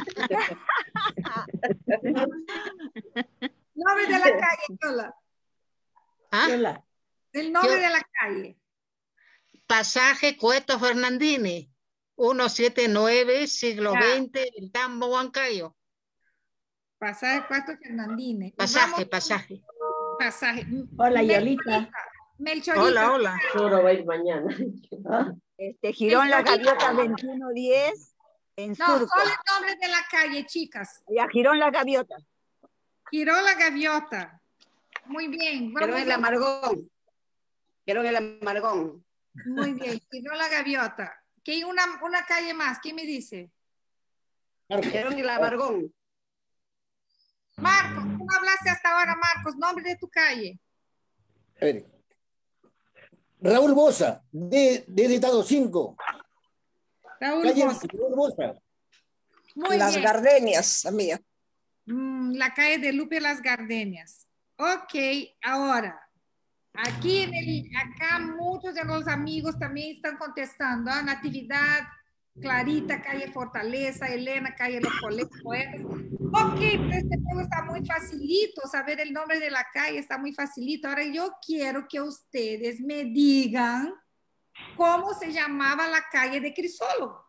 Nombre de la calle, Yola. ¿Ah? Yola. El nombre Yo- de la calle. Pasaje Cueto Fernandine. ciento setenta y nueve, siglo Ya. veinte, el Tambo Huancayo. Pasaje cuatro Fernandines. Y Pasaje, vamos- pasaje. Pasaje. Hola, Melchorita, Yolita. Melchorita. Hola, hola. Solo va a ir mañana. Este, Girón La Melchorita. Gaviota veintiuno diez en No, Surco. solo el nombre de la calle, chicas. Ya, Girón La Gaviota. Giró la gaviota. Muy bien. Quiero Vamos el a- amargón. Quiero el amargón. Muy bien. Giró la gaviota. ¿Qué hay una, una calle más? ¿Quién me dice? Quiero el amargón. Marcos, tú hablaste hasta ahora, Marcos. Nombre de tu calle. A ver. Raúl Bosa, de, de Estado cinco. Raúl Calle Bosa. Raúl Bosa. Muy Las bien. gardenias, amiga. Mm, la calle de Lupe Las Gardenias. Ok, ahora, aquí en el, acá muchos de los amigos también están contestando. ¿ah? Natividad, Clarita, calle Fortaleza, Elena, calle Los Poetas. Ok, pero este juego está muy facilito, saber el nombre de la calle está muy facilito. Ahora yo quiero que ustedes me digan cómo se llamaba la calle de Crisólogo.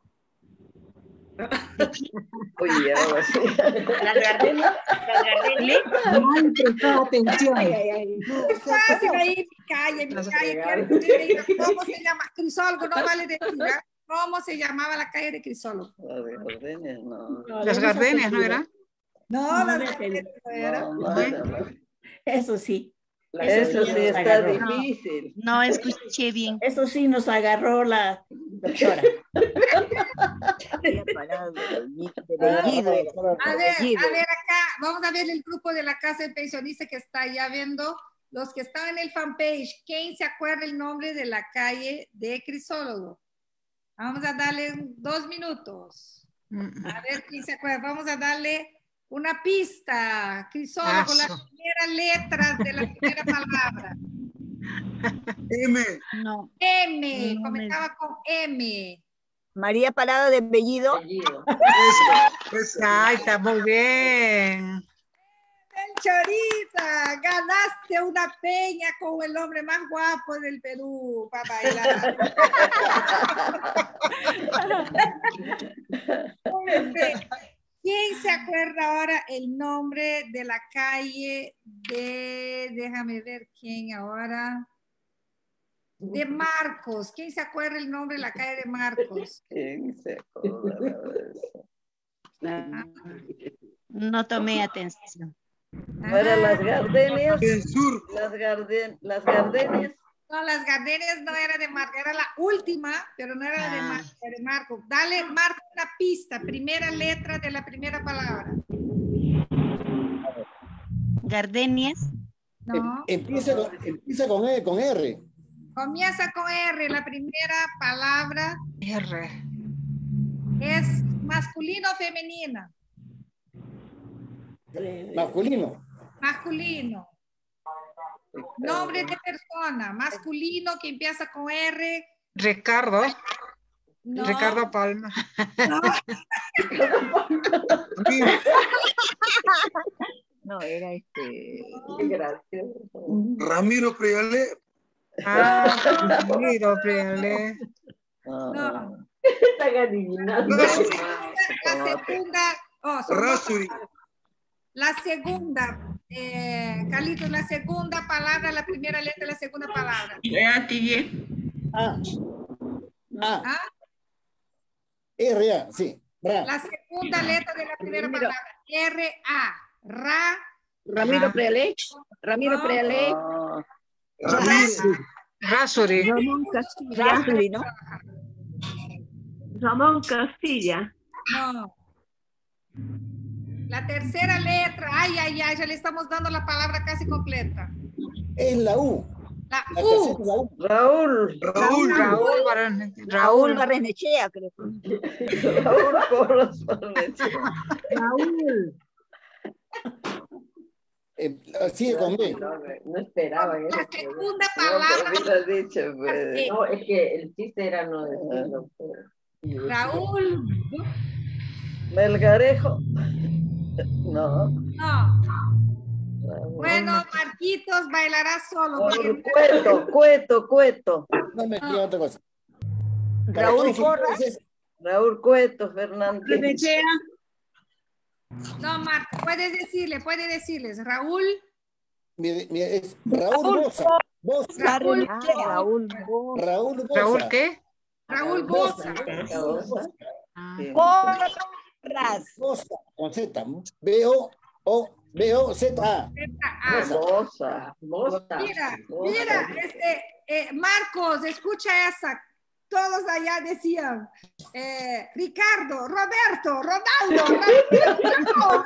Oye, ahora sí. Las gardenias, las gardenias. Ay, prestaba atención. Muy fácil ahí, mi calle, mi Las calle. regalas. Quiero que ustedes me digan cómo se llama. Crisólogo, no vale decir, ¿ah? ¿Cómo se llamaba la calle de Crisólogo? Las gardenias, no. Las gardenias, ¿no era? No, No, las no, gardenias no era. No, no, no, no. Eso sí. Eso sí nos está agarró. difícil. No escuché bien. Eso sí nos agarró la doctora. Había parado de Bellido. A ver, Bellido. a ver acá, vamos a ver el grupo de la casa del pensionista que está ya viendo, los que están en el fanpage. ¿Quién se acuerda el nombre de la calle de Crisólogo? Vamos a darle dos minutos. A ver quién se acuerda. Vamos a darle una pista. Crisólogo, la Aso. primera letra de la primera palabra. M. No. M, No me- comenzaba con M. María Parado de Bellido. Ay, está muy bien. Chorita, ganaste una peña con el hombre más guapo del Perú para bailar. Muy bien. ¿Quién se acuerda ahora el nombre de la calle de, déjame ver quién ahora, de Marcos? ¿Quién se acuerda el nombre de la calle de Marcos? ¿Quién se acuerda de eso? No tomé atención. Para las gardenias. El sur. Las, garden, las gardenias. No, las gardenias no era de Marco, era la última, pero no era de, Ah. Mar- era de Marco. Dale, Marco, una pista, primera letra de la primera palabra. Gardenias. No, Empieza con, empieza con, E, con R. comienza con R, la primera palabra R. es masculino o femenina. Masculino. Masculino. Nombre de persona, masculino que empieza con R. Ricardo. No. Ricardo Palma. No. No, era este. Qué gracioso. Ramiro Prialé. Ah, Ramiro Prialé. No. Están adivinando. La segunda, oh, son dos Rasuri. La segunda, eh, Carlitos, la segunda palabra, la primera letra de la segunda palabra. A. A. ¿Ah? R, A, sí. Ra. La segunda letra de la primera Ramiro. palabra. R, A. Ra. Ramiro Ah. Prealé. Ramiro No. Prealé. Ah, Ramiro. Rasuri. Ramón Castilla. Rasuri, ¿no? Ramón Castilla. No. La tercera letra. Ay, ay, ay, ya le estamos dando la palabra casi completa. Es la U. La La U. tercera es la U. Raúl. Raúl. Raúl Barone- Raúl Raúl. Barrenechea, creo. Raúl Porras Barnechea. Raúl. Eh, sigue con B. No, no esperaba eso. La segunda No, palabra. pero hubieras dicho, pues. No, es que el chiste era no decirlo. pues. Raúl. Melgarejo. No. No. Bueno, Marquitos bailará solo. porque- Cueto, cueto, cueto. No me escriba otra cosa. Para Raúl todos Porras. ustedes es Raúl Cueto Fernández. No, Marco, puedes decirle, puedes decirles, Raúl. Mire, mire, es Raúl Bosa. Bosa. Raúl, Ah, Raúl, Raúl Bosa. ¿Raúl qué? Raúl Bosa. Bosa. Bosa. Bosa. Con Z. B O O B O Z A. Bosa. Bosa. Mira, mira, este, eh, Marcos, escucha esa. Todos allá decían, eh, Ricardo, Roberto, Ronaldo, Raúl,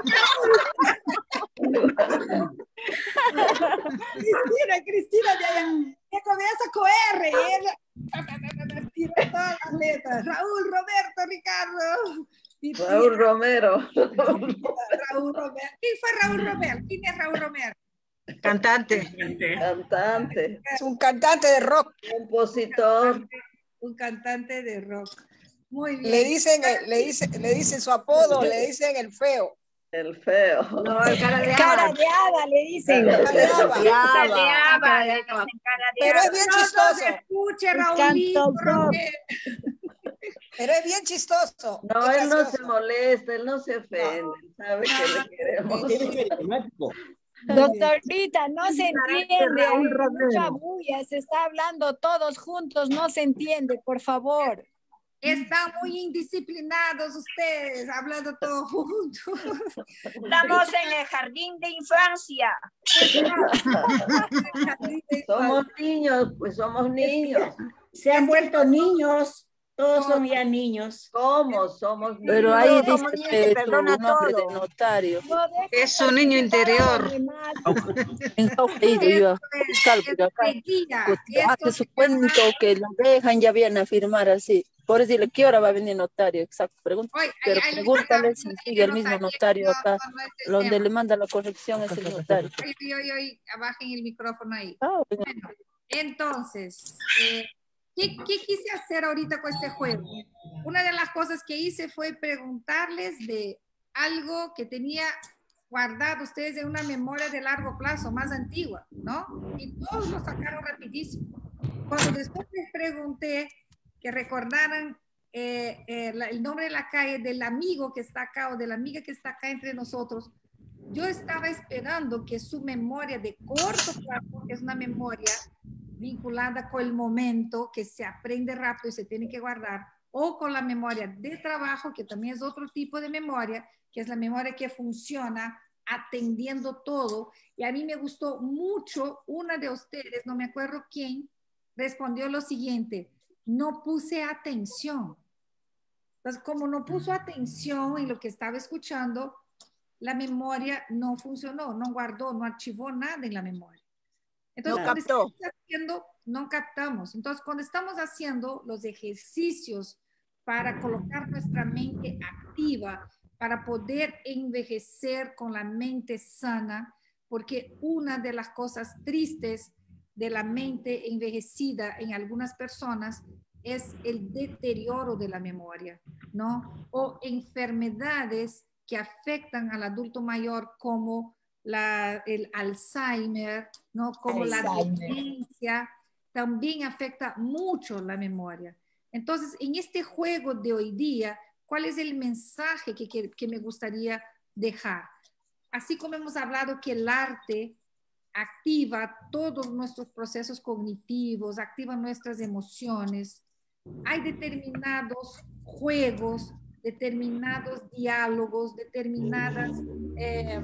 Cristina, Cristina de allá, que comienza con R, y él tiró todas las letras. Raúl, Roberto, Ricardo. Raúl Romero. Raúl Romero. ¿Quién fue Raúl Romero? ¿Quién es Raúl Romero? Cantante. Cantante. Es un cantante de rock. Compositor. Un cantante de rock. Muy bien. Le dicen, le dicen, le dicen su apodo, le dicen el feo. El feo. No, el cara de cara de haba, le dicen. Cara de haba. Cara de haba, le dicen cara de Pero haba. es bien No, no chistoso. se escuche, Raúlito, Pero es bien chistoso. No, es él no gracioso. se molesta, él no se ofende. Sabe que le queremos. Doctorita, no se entiende, hay mucha bulla, se está hablando todos juntos, no se entiende, por favor. Están muy indisciplinados ustedes, hablando todos juntos. Estamos en el jardín de infancia. Somos niños, pues somos niños. Se han vuelto niños, todos son ya niños. ¿Cómo? Somos niños. Pero ahí Todos somos dice niños, que se tu perdona nombre todo. de notario. No dejan Es un niño interior. En Cauca he ido yo a buscar, pero acá hace su cuento que lo dejan, ya vienen a firmar así. Por decirle, ¿qué hora va a venir notario? Exacto, pregunta. Pero pregúntale si sigue el mismo notario acá, donde le manda la corrección es el notario. Oye, oye, oye, bajen el micrófono ahí. Ah, bueno, entonces, eh, ¿qué, ¿qué quise hacer ahorita con este juego? Una de las cosas que hice fue preguntarles de algo que tenía guardado ustedes en una memoria de largo plazo, más antigua, ¿no? Y todos lo sacaron rapidísimo. Cuando después les pregunté que recordaran eh, eh, la, el nombre de la calle del amigo que está acá o de la amiga que está acá entre nosotros, yo estaba esperando que su memoria de corto plazo, que es una memoria vinculada con el momento, que se aprende rápido y se tiene que guardar, o con la memoria de trabajo, que también es otro tipo de memoria, que es la memoria que funciona atendiendo todo. Y a mí me gustó mucho, una de ustedes, no me acuerdo quién, respondió lo siguiente: no puse atención. Entonces, como no puso atención en lo que estaba escuchando, la memoria no funcionó, no guardó, no archivó nada en la memoria. Entonces, No cuando captó. estamos haciendo, no captamos. Entonces, cuando estamos haciendo los ejercicios para colocar nuestra mente activa, para poder envejecer con la mente sana, porque una de las cosas tristes de la mente envejecida en algunas personas es el deterioro de la memoria, ¿no? O enfermedades que afectan al adulto mayor como la, el Alzheimer, ¿no? Como Alzheimer. la demencia, también afecta mucho la memoria. Entonces, en este juego de hoy día, ¿cuál es el mensaje que, que, que me gustaría dejar? Así como hemos hablado que el arte activa todos nuestros procesos cognitivos, activa nuestras emociones, hay determinados juegos, determinados diálogos, determinadas eh,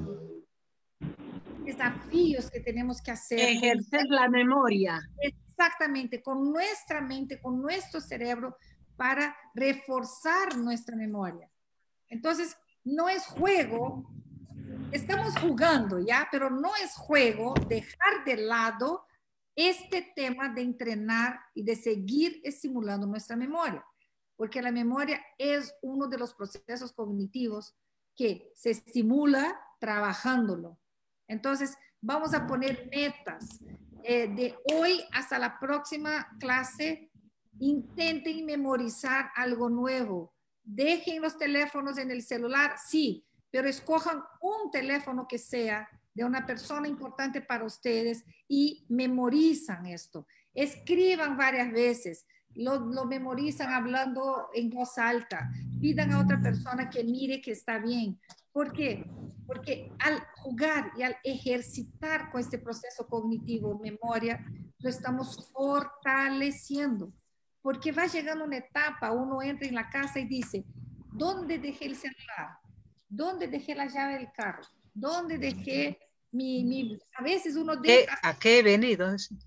desafíos que tenemos que hacer. Ejercer la memoria. Exactamente, con nuestra mente, con nuestro cerebro, para reforzar nuestra memoria. Entonces, no es juego, estamos jugando, ¿ya? Pero no es juego dejar de lado este tema de entrenar y de seguir estimulando nuestra memoria, porque la memoria es uno de los procesos cognitivos que se estimula trabajándolo. Entonces, vamos a poner metas. Eh, de hoy hasta la próxima clase, intenten memorizar algo nuevo. Dejen los teléfonos en el celular, sí, pero escojan un teléfono que sea de una persona importante para ustedes y memorizan esto. Escriban varias veces. lo, lo memorizan hablando en voz alta, pidan a otra persona que mire que está bien. ¿Por qué? Porque al jugar y al ejercitar con este proceso cognitivo, memoria, lo estamos fortaleciendo. Porque va llegando una etapa, uno entra en la casa y dice, ¿dónde dejé el celular? ¿Dónde dejé la llave del carro? ¿Dónde dejé mi... mi... A veces uno deja... ¿A qué he venido? Ah, sí.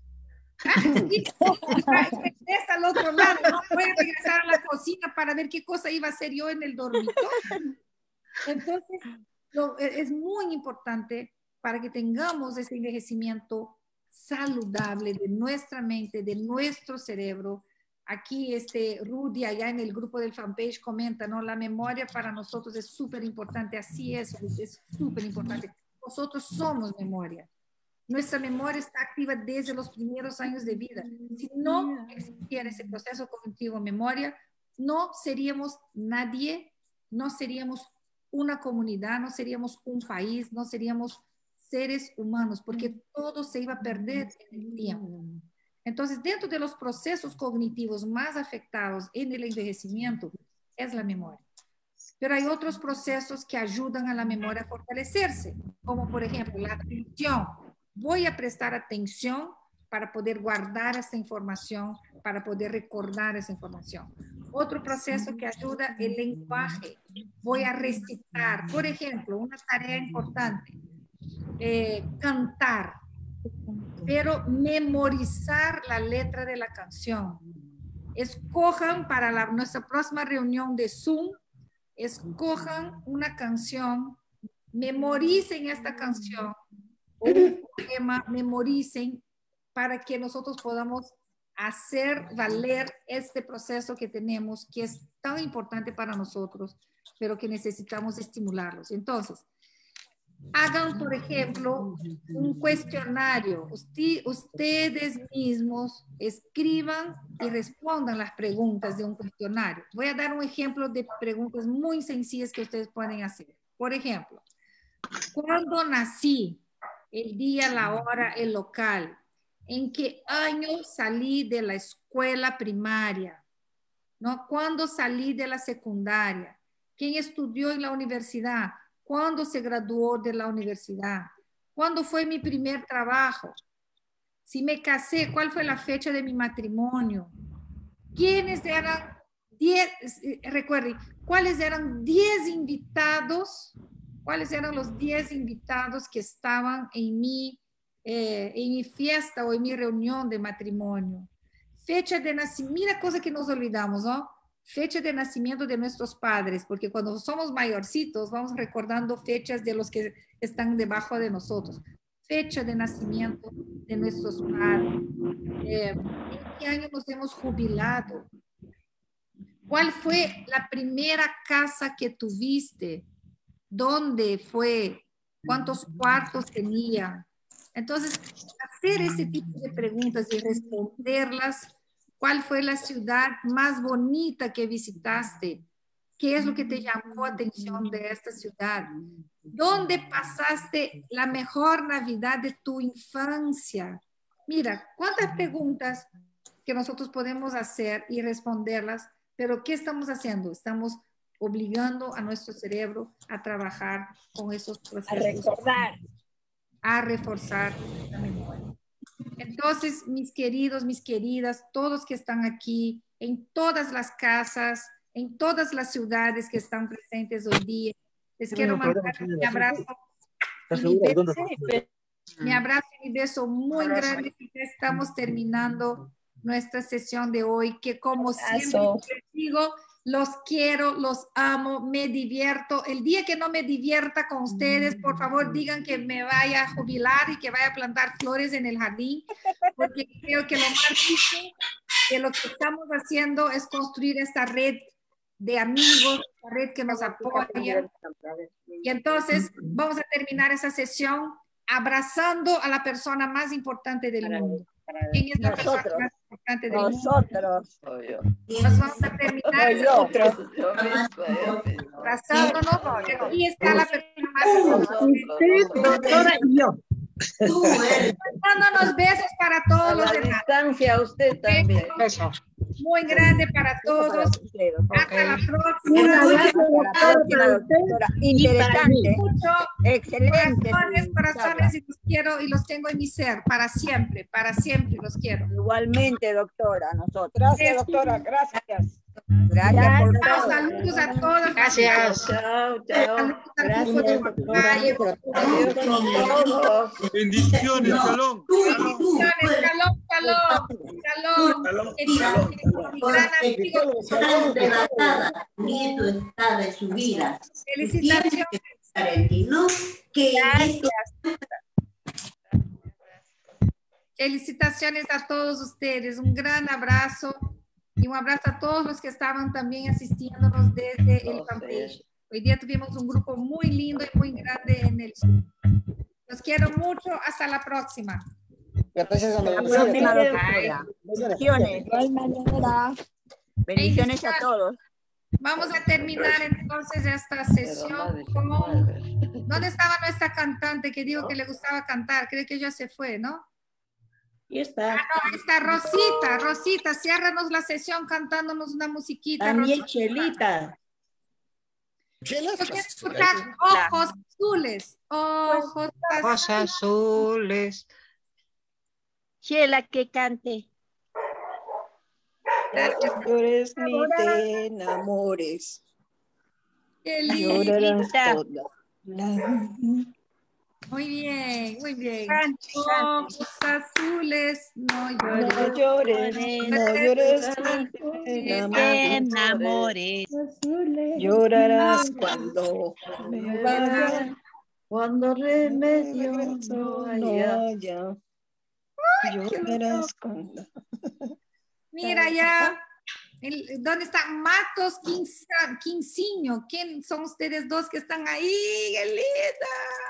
Regresa al otro lado, no puede regresar a la cocina para ver qué cosa iba a hacer yo en el dormitorio. Entonces, lo, es muy importante para que tengamos ese envejecimiento saludable de nuestra mente, de nuestro cerebro. Aquí este Rudy, allá en el grupo del fanpage, comenta, ¿no? La memoria para nosotros es súper importante. Así es, es súper importante. Nosotros somos memoria. Nuestra memoria está activa desde los primeros años de vida. Si no existiera ese proceso cognitivo memoria, no seríamos nadie, no seríamos una comunidad, no seríamos un país, no seríamos seres humanos, porque todo se iba a perder en el tiempo. Entonces, dentro de los procesos cognitivos más afectados en el envejecimiento es la memoria. Pero hay otros procesos que ayudan a la memoria a fortalecerse, como por ejemplo la atención. Voy a prestar atención para poder guardar esa información, para poder recordar esa información. Otro proceso que ayuda el lenguaje. Voy a recitar, por ejemplo, una tarea importante, eh, cantar, pero memorizar la letra de la canción. Escojan para la, nuestra próxima reunión de Zoom, escojan una canción, memoricen esta canción, o un poema, memoricen para que nosotros podamos hacer valer este proceso que tenemos, que es tan importante para nosotros, pero que necesitamos estimularlos. Entonces, hagan, por ejemplo, un cuestionario. Usted, ustedes mismos escriban y respondan las preguntas de un cuestionario. Voy a dar un ejemplo de preguntas muy sencillas que ustedes pueden hacer. Por ejemplo, ¿cuándo nací? El día, la hora, el local. ¿En qué año salí de la escuela primaria? ¿No? ¿Cuándo salí de la secundaria? ¿Quién estudió en la universidad? ¿Cuándo se graduó de la universidad? ¿Cuándo fue mi primer trabajo? Si me casé, ¿cuál fue la fecha de mi matrimonio? ¿Quiénes eran diez? Recuerden, ¿cuáles eran diez invitados? ¿Cuáles eran los diez invitados que estaban en mi, eh, en mi fiesta o en mi reunión de matrimonio? Fecha de nacimiento, mira cosa que nos olvidamos, ¿no? Fecha de nacimiento de nuestros padres, porque cuando somos mayorcitos vamos recordando fechas de los que están debajo de nosotros. Fecha de nacimiento de nuestros padres. Eh, ¿En qué año nos hemos jubilado? ¿Cuál fue la primera casa que tuviste? ¿Dónde fue? ¿Cuántos cuartos tenía? Entonces, hacer ese tipo de preguntas y responderlas. ¿Cuál fue la ciudad más bonita que visitaste? ¿Qué es lo que te llamó atención de esta ciudad? ¿Dónde pasaste la mejor Navidad de tu infancia? Mira, cuántas preguntas que nosotros podemos hacer y responderlas, pero ¿qué estamos haciendo? Estamos obligando a nuestro cerebro a trabajar con esos procesos. A recordar. A reforzar la memoria. Entonces, mis queridos, mis queridas, todos que están aquí, en todas las casas, en todas las ciudades que están presentes hoy día, les quiero mandar mi abrazo, mi beso, mi abrazo y mi beso muy grande, que ya estamos terminando nuestra sesión de hoy, que como siempre les digo, los quiero, los amo, me divierto. El día que no me divierta con ustedes, por favor, digan que me vaya a jubilar y que vaya a plantar flores en el jardín, porque creo que lo más difícil de lo que estamos haciendo es construir esta red de amigos, esta red que nos apoya. Y entonces vamos a terminar esa sesión abrazando a la persona más importante del mundo. ¿Quién es la persona más importante del mundo? Nosotros. Nos vamos a terminar Nosotros. abrazándonos. Aquí está la persona más importante. Doctora y yo. Dándonos besos para todos A los la demás. distancia, usted también. Besos. muy grande para todos. Hasta la próxima. Un abrazo, doctora, doctora. Interesante. Mucho. Excelente. Corazones, corazones, y los quiero y los tengo en mi ser para siempre, para siempre los quiero. Igualmente, doctora, nosotros. Gracias, doctora, gracias. Gracias por Chao, todo. saludos a todos. Gracias. Chao, chao. Gracias, Todos. Bendiciones, Shalom. Bendiciones, shalom, shalom, shalom. Shalom, Querido, shalom, querido, mi gran amigo. Arrebatada, nieto está de su vida. Felicitaciones. Pensar en ti, ¿no? Que esto Felicitaciones a todos ustedes, un gran abrazo y un abrazo a todos los que estaban también asistiéndonos desde el fanpage. Hoy día tuvimos un grupo muy lindo y muy grande en el Zoom. Los quiero mucho, hasta la próxima. Gracias a La los próxima, doctora. Bendiciones. Bendiciones a todos. Vamos a terminar entonces esta sesión con... ¿Dónde estaba nuestra cantante que dijo que le gustaba cantar? Creo que ya se fue, ¿no? Y está. Ah, no, ahí está Rosita. Rosita, ciérranos la sesión cantándonos una musiquita. También Rosita. Chelita. Chelas. Yo quiero escuchar ojos azules. Ojos Ojos azules. Chela, que cante. Llores ni te enamores. Qué Llorarás linda. toda la... Muy bien, muy bien. Cante, cante. Ojos azules, no llores. No llores, no llores ni te enamores. Enamores. Llorarás cuando me vaya. Cuando remedio no haya. haya. Llorarás cuando... Mira ya, el- ¿dónde está Matos Quinza- Quinciño? ¿Quién son ustedes dos que están ahí? ¡Qué linda!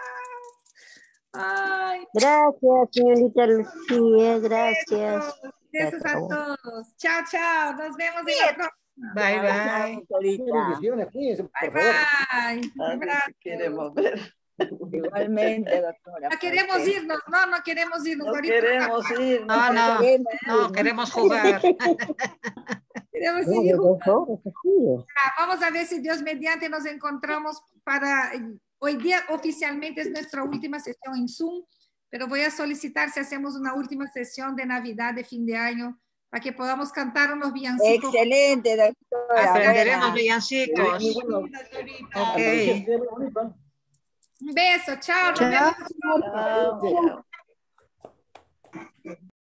Ay, Gracias, señorita Lucía, gracias. besos a todos. Chao, chao. Nos vemos en la próxima. Bye, bye. Bendiciones, cuídense, por Bye, favor. bye. Un abrazo. Queremos ver. Igualmente, doctora. No queremos irnos, no, no queremos irnos. No ahorita. queremos ir. No, no, no, queremos jugar. Queremos No, ir. de dos horas, así. Ah, vamos a ver si Dios mediante nos encontramos para... Hoy día oficialmente es nuestra última sesión en Zoom, pero voy a solicitar si hacemos una última sesión de Navidad, de fin de año, para que podamos cantar unos villancicos. Excelente, doctora. Aprenderemos Buena. villancicos. Ok. Un beso, chao. Nos Chao. vemos. Chao.